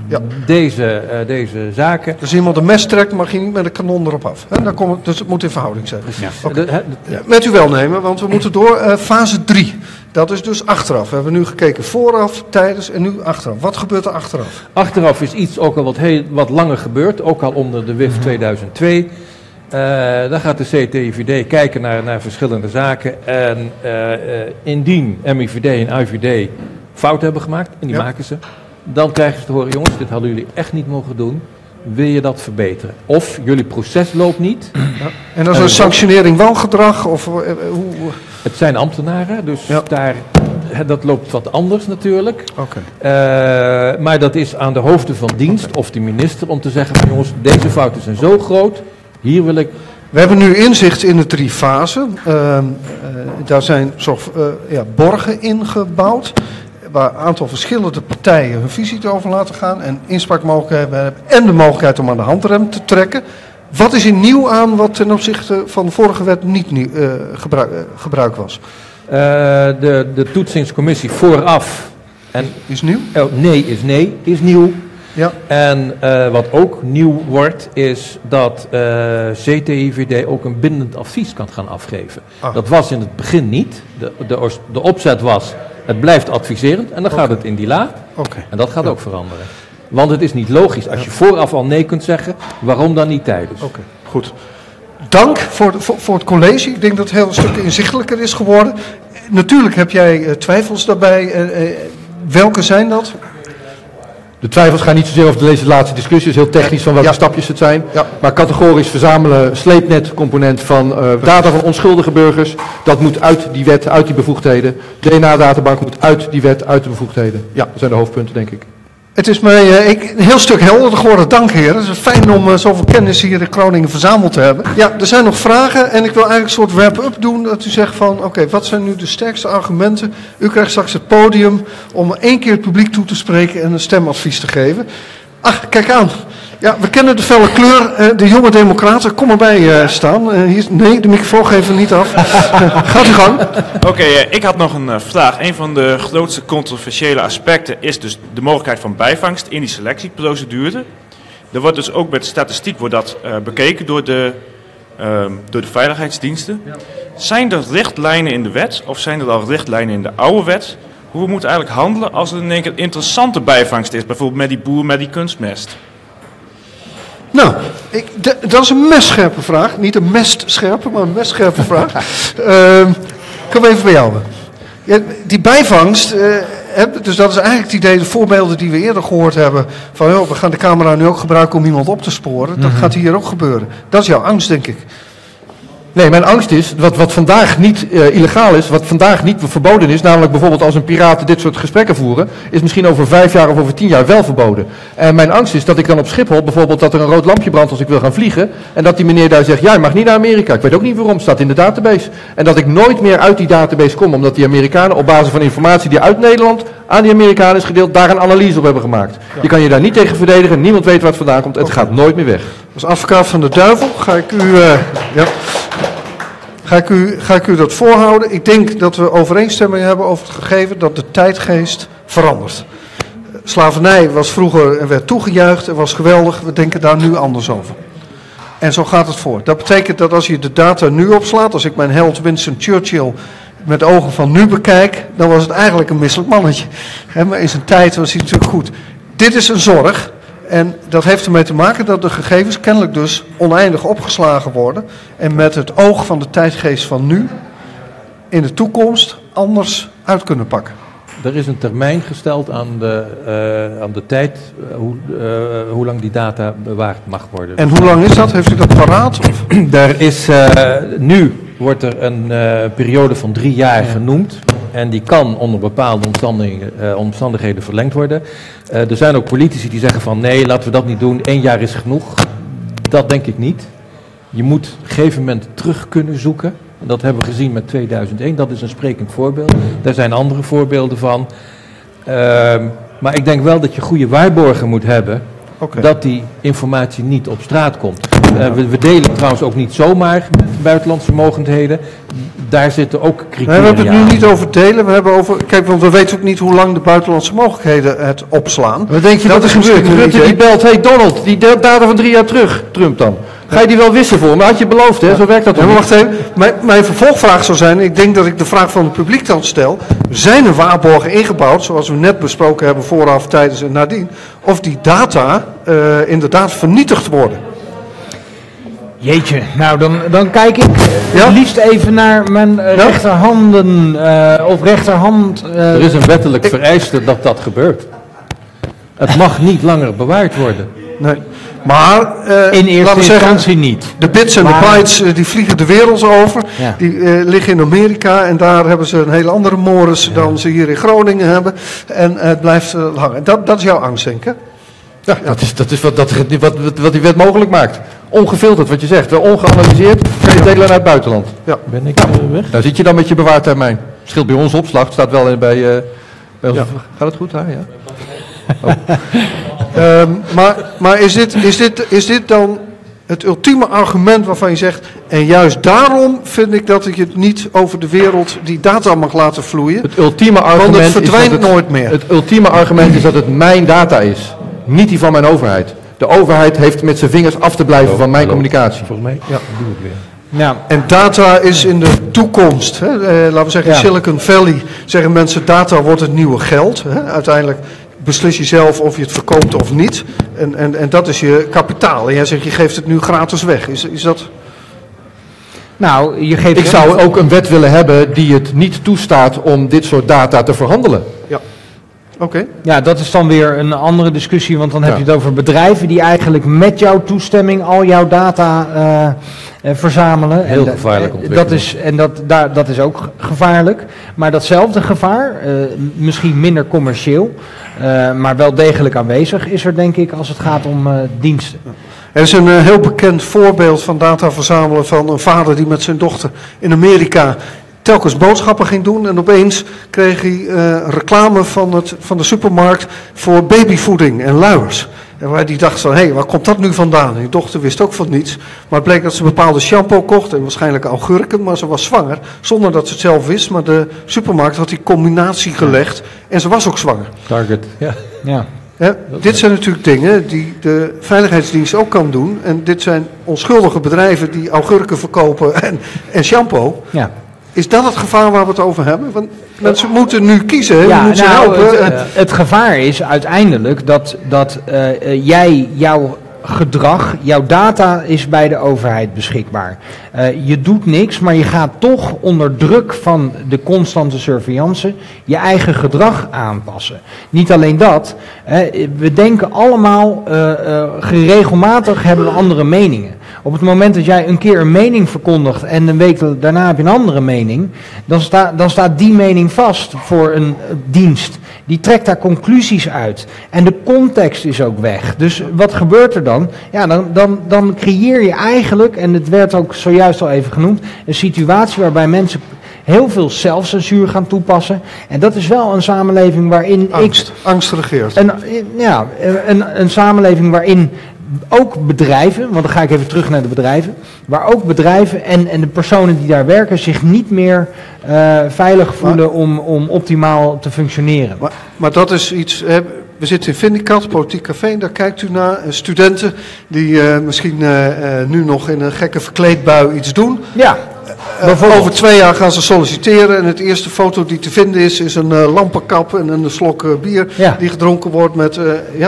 deze zaken? Dus iemand een mes trekt, mag je niet met een kanon erop af. Dus het moet in verhouding zijn. Ja. Okay. Met uw welnemen, want we moeten door. Fase 3. Dat is dus achteraf. We hebben nu gekeken vooraf, tijdens en nu achteraf. Wat gebeurt er achteraf? Achteraf is iets ook al wat langer gebeurd, ook al onder de WIF 2002. Dan gaat de CTIVD kijken naar verschillende zaken. En indien MIVD en UIVD fouten hebben gemaakt, en die maken ze, dan krijgen ze te horen, jongens, dit hadden jullie echt niet mogen doen. Wil je dat verbeteren? Of jullie proces loopt niet. Ja. En dat is een sanctionering wangedrag? Of hoe? Het zijn ambtenaren, dus dat loopt wat anders natuurlijk. Okay. Maar dat is aan de hoofden van dienst of de minister om te zeggen van jongens, deze fouten zijn zo groot, hier wil ik... We hebben nu inzicht in de 3 fasen. Daar zijn borgen ingebouwd. Waar een aantal verschillende partijen hun visie over laten gaan en inspraakmogelijkheden hebben en de mogelijkheid om aan de handrem te trekken. Wat is er nieuw aan wat ten opzichte van de vorige wet niet gebruik was? De toetsingscommissie vooraf. Is nieuw? Is nieuw. Ja. En wat ook nieuw wordt, is dat CTIVD ook een bindend advies kan gaan afgeven. Dat was in het begin niet. De opzet was, het blijft adviserend en dan gaat het in die la. En dat gaat ook veranderen. Want het is niet logisch, als je vooraf al nee kunt zeggen, waarom dan niet tijdens? Goed. Dank voor het college. Ik denk dat het heel een stuk inzichtelijker is geworden. Natuurlijk heb jij twijfels daarbij. Welke zijn dat? De twijfels gaan niet zozeer over deze laatste discussie, het is heel technisch van welke stapjes het zijn. Ja. Maar categorisch verzamelen sleepnetcomponent van data van onschuldige burgers, dat moet uit die wet, uit die bevoegdheden. DNA-databank moet uit die wet, uit de bevoegdheden. Ja, dat zijn de hoofdpunten, denk ik. Het is mij een heel stuk helderder geworden, dank heren. Het is fijn om zoveel kennis hier in Groningen verzameld te hebben. Ja, er zijn nog vragen en ik wil eigenlijk een soort wrap-up doen. Dat u zegt van, oké, wat zijn nu de sterkste argumenten? U krijgt straks het podium om 1 keer het publiek toe te spreken en een stemadvies te geven. Ach, kijk aan. Ja, we kennen de felle kleur. De jonge democraten, kom erbij staan. Nee, de microfoon geven we niet af. Gaat u gang. Oké, ik had nog een vraag. Een van de grootste controversiële aspecten is dus de mogelijkheid van bijvangst in die selectieprocedure. Er wordt dus ook met statistiek bekeken door de veiligheidsdiensten. Ja. Zijn er richtlijnen in de wet of zijn er al richtlijnen in de oude wet? Hoe we moeten eigenlijk handelen als er in één keer interessante bijvangst is? Bijvoorbeeld met die boer met die kunstmest. Nou, dat is een messcherpe vraag. Niet een mestscherpe, maar een mestscherpe vraag. Kom even bij jou. Ja, die bijvangst, Dus dat is eigenlijk het idee, de voorbeelden die we eerder gehoord hebben. Van joh, we gaan de camera nu ook gebruiken om iemand op te sporen. Dat gaat hier ook gebeuren. Dat is jouw angst, denk ik. Nee, mijn angst is, wat vandaag niet illegaal is, wat vandaag niet verboden is, namelijk bijvoorbeeld als een piraat dit soort gesprekken voeren, is misschien over 5 jaar of over 10 jaar wel verboden. En mijn angst is dat ik dan op Schiphol bijvoorbeeld dat er een rood lampje brandt als ik wil gaan vliegen, en dat die meneer daar zegt, ja, je mag niet naar Amerika. Ik weet ook niet waarom, staat in de database. En dat ik nooit meer uit die database kom, omdat die Amerikanen op basis van informatie die uit Nederland aan die Amerikanen is gedeeld, daar een analyse op hebben gemaakt. Ja. Je kan je daar niet tegen verdedigen, niemand weet waar het vandaan komt, het gaat nooit meer weg. Als advocaat van de duivel ga ik u dat voorhouden. Ik denk dat we overeenstemming hebben over het gegeven dat de tijdgeest verandert. Slavernij was vroeger en werd toegejuicht en was geweldig. We denken daar nu anders over. En zo gaat het voort. Dat betekent dat als je de data nu opslaat, als ik mijn held Winston Churchill met de ogen van nu bekijk, dan was het eigenlijk een misselijk mannetje. Maar in zijn tijd was hij natuurlijk goed. Dit is een zorg. En dat heeft ermee te maken dat de gegevens kennelijk dus oneindig opgeslagen worden. En met het oog van de tijdgeest van nu in de toekomst anders uit kunnen pakken. Er is een termijn gesteld aan de tijd hoe lang die data bewaard mag worden. En hoe lang is dat? Heeft u dat paraat? Daar is, nu wordt er een periode van 3 jaar genoemd. En die kan onder bepaalde omstandigheden verlengd worden. Er zijn ook politici die zeggen van nee, laten we dat niet doen. 1 jaar is genoeg. Dat denk ik niet. Je moet op een gegeven moment terug kunnen zoeken. Dat hebben we gezien met 2001. Dat is een sprekend voorbeeld. Daar zijn andere voorbeelden van. Maar ik denk wel dat je goede waarborgen moet hebben. Dat die informatie niet op straat komt. We delen trouwens ook niet zomaar buitenlandse mogendheden. Daar zitten ook criteria aan. We hebben het nu niet over delen. We hebben over. Kijk, want we weten ook niet hoe lang de buitenlandse mogelijkheden het opslaan. Wat denk je dat er gebeurt? Rutte die belt, hey Donald, die data van 3 jaar terug, Trump dan. Ga je die wel wissen voor me? Had je beloofd, hè? Zo werkt dat toch niet? Wacht even. Mijn vervolgvraag zou zijn, ik denk dat ik de vraag van het publiek dan stel. Zijn er waarborgen ingebouwd, zoals we net besproken hebben vooraf, tijdens en nadien, of die data inderdaad vernietigd worden? Jeetje, nou dan kijk ik het liefst even naar mijn rechterhanden of rechterhand. Er is een wettelijk vereiste dat dat gebeurt. Het mag niet langer bewaard worden. Nee. Maar in eerste instantie niet. De bits en de bytes die vliegen de wereld over. Ja. Die liggen in Amerika en daar hebben ze een hele andere mores dan ze hier in Groningen hebben. En het blijft hangen. Dat is jouw angst, denk ik. Ja, dat is wat die wet mogelijk maakt. Ongefilterd, wat je zegt. Ongeanalyseerd, kan je delen naar het buitenland. Ja. Ben ik weg? Daar zit je dan met je bewaartermijn. Scheelt bij ons opslag, staat wel bij ons. Gaat het goed daar? Ja. Maar is dit dan het ultieme argument waarvan je zegt, en juist daarom vind ik dat ik het niet over de wereld die data mag laten vloeien? Het ultieme argument want het verdwijnt nooit meer. Het ultieme argument is dat het mijn data is, niet die van mijn overheid. De overheid heeft met zijn vingers af te blijven van mijn communicatie. Volgens mij doe ik weer. Ja. En data is in de toekomst. Hè? Laten we zeggen, in Silicon Valley zeggen mensen, data wordt het nieuwe geld. Hè? Uiteindelijk beslis je zelf of je het verkoopt of niet. En dat is je kapitaal. En jij zegt, je geeft het nu gratis weg. Is dat... Nou, ik zou ook een wet willen hebben die het niet toestaat om dit soort data te verhandelen. Ja. Oké. Ja, dat is dan weer een andere discussie, want dan heb je het over bedrijven die eigenlijk met jouw toestemming al jouw data verzamelen. Heel gevaarlijk ontwikkeling. Dat is ook gevaarlijk. Maar datzelfde gevaar, misschien minder commercieel, maar wel degelijk aanwezig, is er denk ik als het gaat om diensten. Er is een heel bekend voorbeeld van data verzamelen van een vader die met zijn dochter in Amerika telkens boodschappen ging doen en opeens kreeg hij reclame van de supermarkt voor babyvoeding en luiers. En waar die dacht van, hé, waar komt dat nu vandaan? En die dochter wist ook van niets. Maar het bleek dat ze bepaalde shampoo kocht en waarschijnlijk augurken, maar ze was zwanger. Zonder dat ze het zelf wist, maar de supermarkt had die combinatie gelegd en ze was ook zwanger. Target, ja. Dit zijn natuurlijk dingen die de veiligheidsdienst ook kan doen. En dit zijn onschuldige bedrijven die augurken verkopen en shampoo. Ja. Is dat het gevaar waar we het over hebben? Want mensen moeten nu kiezen, ja, helpen. Het gevaar is uiteindelijk dat jij jouw gedrag, jouw data is bij de overheid beschikbaar. Je doet niks, maar je gaat toch onder druk van de constante surveillance je eigen gedrag aanpassen. Niet alleen dat, we denken allemaal, regelmatig hebben we andere meningen. Op het moment dat jij een keer een mening verkondigt en een week daarna heb je een andere mening, dan staat die mening vast voor een dienst. Die trekt daar conclusies uit. En de context is ook weg. Dus wat gebeurt er dan? Ja, dan creëer je eigenlijk, en het werd ook zojuist al even genoemd, een situatie waarbij mensen heel veel zelfcensuur gaan toepassen. En dat is wel een samenleving waarin Angst regeert. Een samenleving waarin ook bedrijven, want dan ga ik even terug naar de bedrijven, waar ook bedrijven en de personen die daar werken zich niet meer veilig voelen om optimaal te functioneren. Maar dat is iets, we zitten in Vindicat, Politiek Café, en daar kijkt u naar studenten die misschien nu nog in een gekke verkleedbui iets doen. Ja. Over 2 jaar gaan ze solliciteren en het eerste foto die te vinden is een lampenkap en een slok bier die gedronken wordt met,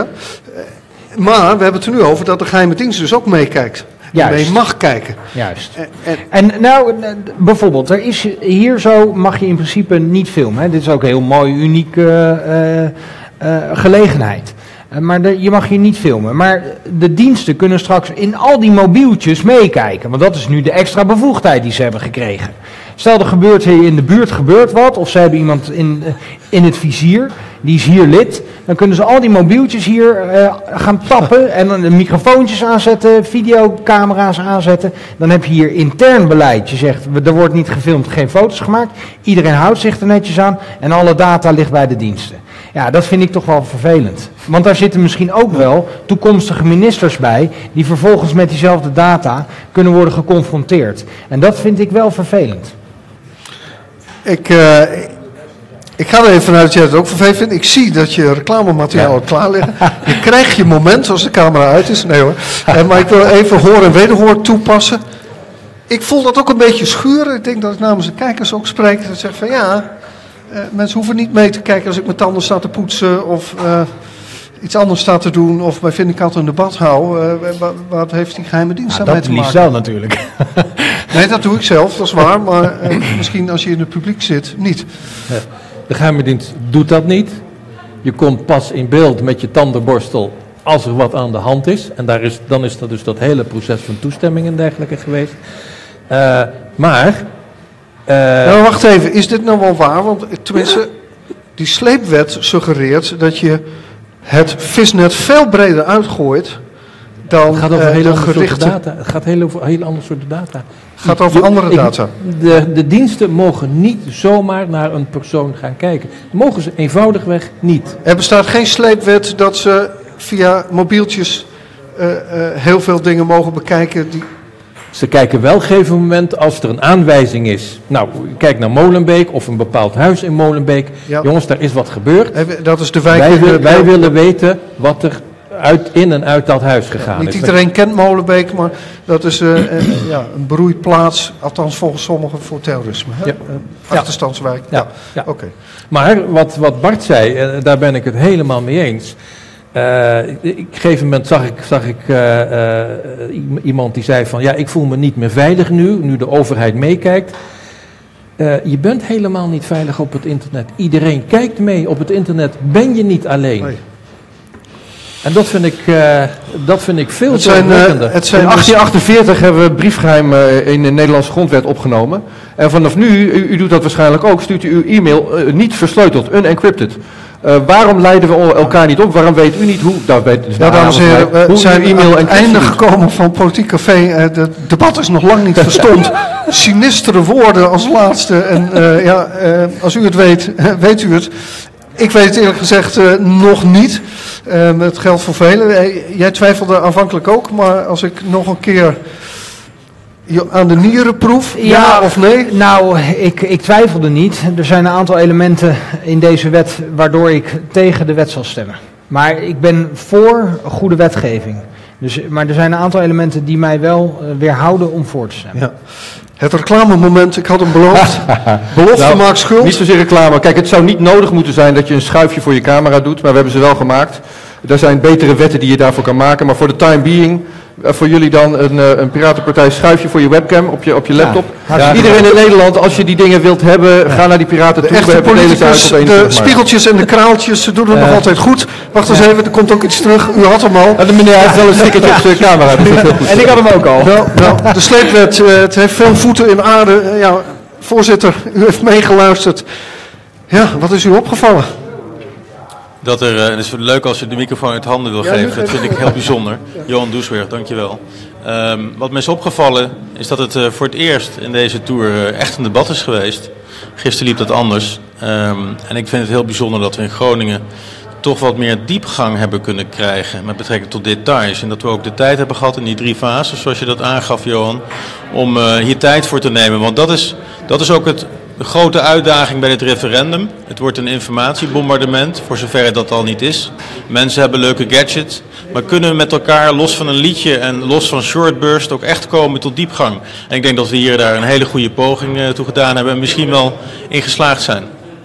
maar we hebben het er nu over dat de geheime dienst dus ook meekijkt. Mee mag kijken. Juist. En nou, bijvoorbeeld, er is hier zo, mag je in principe niet filmen. Hè? Dit is ook een heel mooi, unieke gelegenheid. Maar je mag hier niet filmen. Maar de diensten kunnen straks in al die mobieltjes meekijken. Want dat is nu de extra bevoegdheid die ze hebben gekregen. Stel, er gebeurt hier in de buurt wat, of ze hebben iemand in het vizier, die is hier lid. Dan kunnen ze al die mobieltjes hier gaan tappen en dan de microfoontjes aanzetten, videocamera's aanzetten. Dan heb je hier intern beleid. Je zegt, er wordt niet gefilmd, geen foto's gemaakt. Iedereen houdt zich er netjes aan en alle data ligt bij de diensten. Ja, dat vind ik toch wel vervelend. Want daar zitten misschien ook wel toekomstige ministers bij, die vervolgens met diezelfde data kunnen worden geconfronteerd. En dat vind ik wel vervelend. Ik ga er even vanuit dat jij het ook vervelend vindt. Ik zie dat je reclamemateriaal al klaar liggen. Je krijgt je moment als de camera uit is. Nee hoor. Maar ik wil even hoor en wederhoor toepassen. Ik voel dat ook een beetje schuren. Ik denk dat ik namens de kijkers ook spreek. Dat zeg van ja, mensen hoeven niet mee te kijken als ik mijn tanden sta te poetsen of iets anders sta te doen of bij Vindicat een debat hou. Wat heeft die geheime dienst aan mij te maken? Dat liefst wel natuurlijk. Nee, dat doe ik zelf, dat is waar. Maar misschien als je in het publiek zit, niet. De geheime dienst doet dat niet. Je komt pas in beeld met je tandenborstel als er wat aan de hand is. En dan is dat dus dat hele proces van toestemming en dergelijke geweest. Maar wacht even, is dit nou wel waar? Want tenminste, die sleepwet suggereert dat je het visnet veel breder uitgooit dan het gaat over hele gerichte data. Het gaat over heel ander soort data. Het gaat over andere data. De diensten mogen niet zomaar naar een persoon gaan kijken. Mogen ze eenvoudigweg niet. Er bestaat geen sleepwet dat ze via mobieltjes heel veel dingen mogen bekijken. Ze kijken wel op een gegeven moment als er een aanwijzing is. Nou, kijk naar Molenbeek of een bepaald huis in Molenbeek. Ja. Jongens, daar is wat gebeurd. Dat is de wijk. Wij willen weten wat er in en uit dat huis gegaan is. Niet iedereen kent Molenbeek, maar dat is een broeiplaats, althans volgens sommigen, voor terrorisme. Hè? Achterstandswijk. Ja. Oké. Maar wat Bart zei, daar ben ik het helemaal mee eens. Op een gegeven moment zag ik iemand die zei van ja, ik voel me niet meer veilig nu de overheid meekijkt. Je bent helemaal niet veilig op het internet. Iedereen kijkt mee op het internet. Ben je niet alleen? Nee. En dat vind ik veel zorgwekkender. In 1848 hebben we het briefgeheim in de Nederlandse grondwet opgenomen. En vanaf nu, u doet dat waarschijnlijk ook, stuurt u uw e-mail niet versleuteld, unencrypted. Waarom leiden we elkaar niet op? Waarom weet u niet hoe? Dames en heren, we zijn aan het einde gekomen van Politiek Café. Het debat is nog lang niet verstomd. Sinistere woorden als laatste. En als u het weet, weet u het. Ik weet het eerlijk gezegd nog niet. Het geldt voor velen. Jij twijfelde aanvankelijk ook, maar als ik nog een keer aan de nieren proef, ja of nee? Nou, ik twijfelde niet. Er zijn een aantal elementen in deze wet waardoor ik tegen de wet zal stemmen. Maar ik ben voor goede wetgeving. Maar er zijn een aantal elementen die mij wel weerhouden om voor te stemmen. Ja. Het reclamemoment, ik had hem beloofd. Belofte maakt schuld. Niet zozeer reclame. Kijk, het zou niet nodig moeten zijn dat je een schuifje voor je camera doet, maar we hebben ze wel gemaakt. Er zijn betere wetten die je daarvoor kan maken, maar voor de time being, voor jullie dan een Piratenpartij schuifje voor je webcam op je laptop. Ja. Iedereen in Nederland, als je die dingen wilt hebben, ga naar die Piraten toe. Echte politicus, de spiegeltjes en de kraaltjes, ze doen het nog altijd goed. Wacht eens even, er komt ook iets terug. U had hem al. De meneer heeft wel een stickertje op zijn camera. Dus heel goed. En ik had hem ook al. Wel, de sleepwet, het heeft veel voeten in aarde. Ja, voorzitter, u heeft meegeluisterd. Ja, wat is u opgevallen? Dat het is leuk als je de microfoon uit handen wil geven. Dat vind ik heel bijzonder. Johan Doesburg, dankjewel. Wat me is opgevallen is dat het voor het eerst in deze tour echt een debat is geweest. Gisteren liep dat anders. En ik vind het heel bijzonder dat we in Groningen toch wat meer diepgang hebben kunnen krijgen met betrekking tot details. En dat we ook de tijd hebben gehad in die 3 fases, zoals je dat aangaf, Johan, om hier tijd voor te nemen. Want dat is ook de grote uitdaging bij dit referendum. Het wordt een informatiebombardement, voor zover dat al niet is. Mensen hebben leuke gadgets, maar kunnen we met elkaar, los van een liedje en los van shortburst, ook echt komen tot diepgang. En ik denk dat we daar een hele goede poging toe gedaan hebben en misschien wel in geslaagd zijn.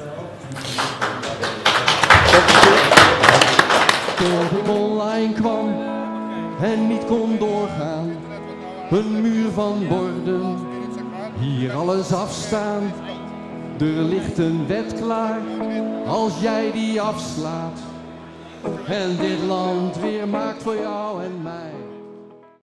Tot ik online kwam en niet kon doorgaan. Een muur van borden, hier alles afstaan. Er ligt een wet klaar, als jij die afslaat. En dit land weer maakt voor jou en mij.